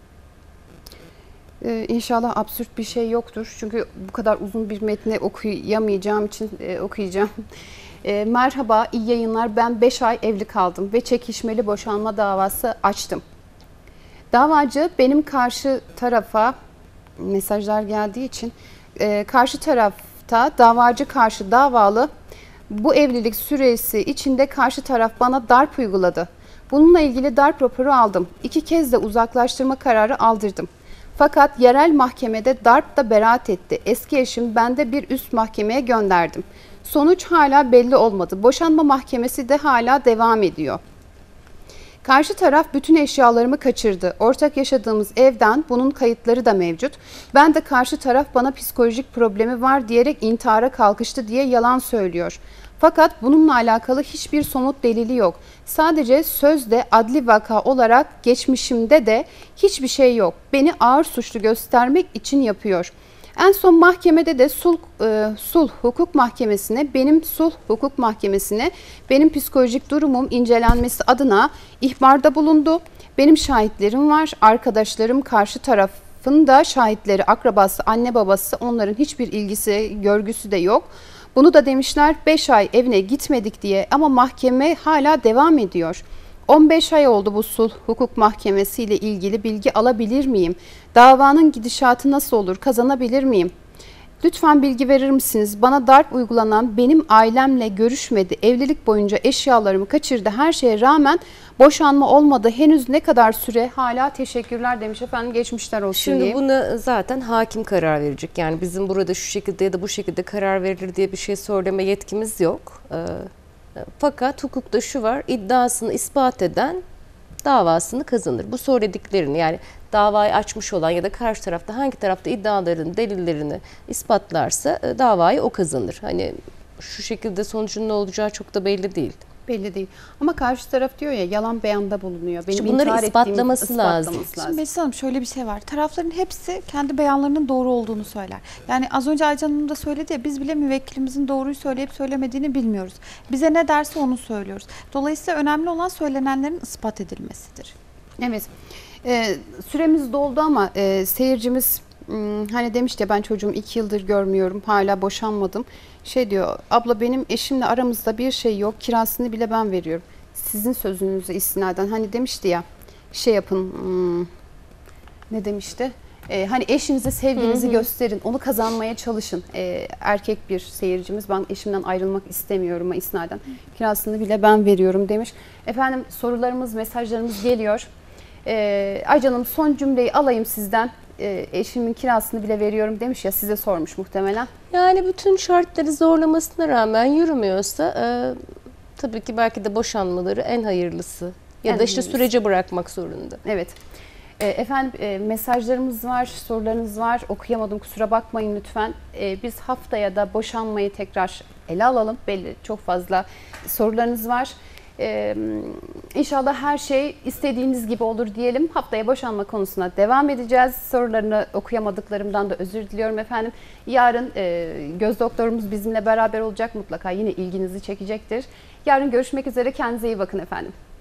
İnşallah absürt bir şey yoktur. Çünkü bu kadar uzun bir metni okuyamayacağım için okuyacağım. Merhaba, iyi yayınlar. Ben 5 ay evli kaldım ve çekişmeli boşanma davası açtım. Davacı benim karşı tarafa, mesajlar geldiği için, karşı tarafta davacı karşı davalı, bu evlilik süresi içinde karşı taraf bana darp uyguladı. Bununla ilgili darp raporu aldım. 2 kez de uzaklaştırma kararı aldırdım. Fakat yerel mahkemede darpta beraat etti. Eski eşim, ben de bir üst mahkemeye gönderdim. Sonuç hala belli olmadı. Boşanma mahkemesi de hala devam ediyor. Karşı taraf bütün eşyalarımı kaçırdı. Ortak yaşadığımız evden bunun kayıtları da mevcut. Ben de karşı taraf bana psikolojik problemi var diyerek intihara kalkıştı diye yalan söylüyor. Fakat bununla alakalı hiçbir somut delili yok. Sadece sözde adli vaka olarak geçmişimde de hiçbir şey yok. Beni ağır suçlu göstermek için yapıyor. En son mahkemede de sulh hukuk mahkemesine benim psikolojik durumum incelenmesi adına ihbarda bulundu. Benim şahitlerim var, arkadaşlarım, karşı tarafın da şahitleri, akrabası, anne babası, onların hiçbir ilgisi, görgüsü de yok. Bunu da demişler 5 ay evine gitmedik diye, ama mahkeme hala devam ediyor. 15 ay oldu bu sulh hukuk mahkemesi ile ilgili bilgi alabilir miyim? Davanın gidişatı nasıl olur? Kazanabilir miyim? Lütfen bilgi verir misiniz? Bana darp uygulanan benim ailemle görüşmedi. Evlilik boyunca eşyalarımı kaçırdı. Her şeye rağmen boşanma olmadı. Henüz ne kadar süre? Hala teşekkürler demiş efendim. Geçmişler olsun Şimdi diye. buna zaten hakim karar verecek. Yani bizim burada şu şekilde ya da bu şekilde karar verilir diye bir şey söyleme yetkimiz yok. Fakat hukukta şu var, iddiasını ispat eden davasını kazanır. Bu söylediklerini, yani davayı açmış olan ya da karşı tarafta hangi tarafta iddiaların delillerini ispatlarsa davayı o kazanır. Hani şu şekilde sonucun ne olacağı çok da belli değil. Belli değil. Ama karşı taraf diyor ya, yalan beyanda bulunuyor. Benim İşte bunları intihar ispatlaması ettiğimi lazım. Şimdi Melis Hanım, şöyle bir şey var. Tarafların hepsi kendi beyanlarının doğru olduğunu söyler. Yani az önce Aycan Hanım da söyledi ya, biz bile müvekkilimizin doğruyu söyleyip söylemediğini bilmiyoruz. Bize ne derse onu söylüyoruz. Dolayısıyla önemli olan söylenenlerin ispat edilmesidir. Evet. Süremiz doldu ama seyircimiz hani demişti ya, ben çocuğumu 2 yıldır görmüyorum, hala boşanmadım. Şey diyor, abla benim eşimle aramızda bir şey yok, kirasını bile ben veriyorum. Sizin sözünüze istinaden hani demişti ya, şey yapın, ne demişti? Hani eşinize sevginizi gösterin, onu kazanmaya çalışın. Erkek bir seyircimiz, ben eşimden ayrılmak istemiyorum isnaden, kirasını bile ben veriyorum demiş. Efendim sorularımız, mesajlarımız geliyor. Aycan Hanım, son cümleyi alayım sizden. Eşimin kirasını bile veriyorum demiş ya, size sormuş muhtemelen. Yani bütün şartları zorlamasına rağmen yürümüyorsa tabii ki belki de boşanmaları en hayırlısı. Ya da işte sürece bırakmak zorunda. Evet. Efendim mesajlarımız var, sorularınız var. Okuyamadım, kusura bakmayın lütfen. Biz haftaya da boşanmayı tekrar ele alalım. Belli çok fazla sorularınız var. İnşallah her şey istediğiniz gibi olur diyelim. Haftaya boşanma konusuna devam edeceğiz. Sorularını okuyamadıklarımdan da özür diliyorum efendim. Yarın göz doktorumuz bizimle beraber olacak. Mutlaka yine ilginizi çekecektir. Yarın görüşmek üzere. Kendinize iyi bakın efendim.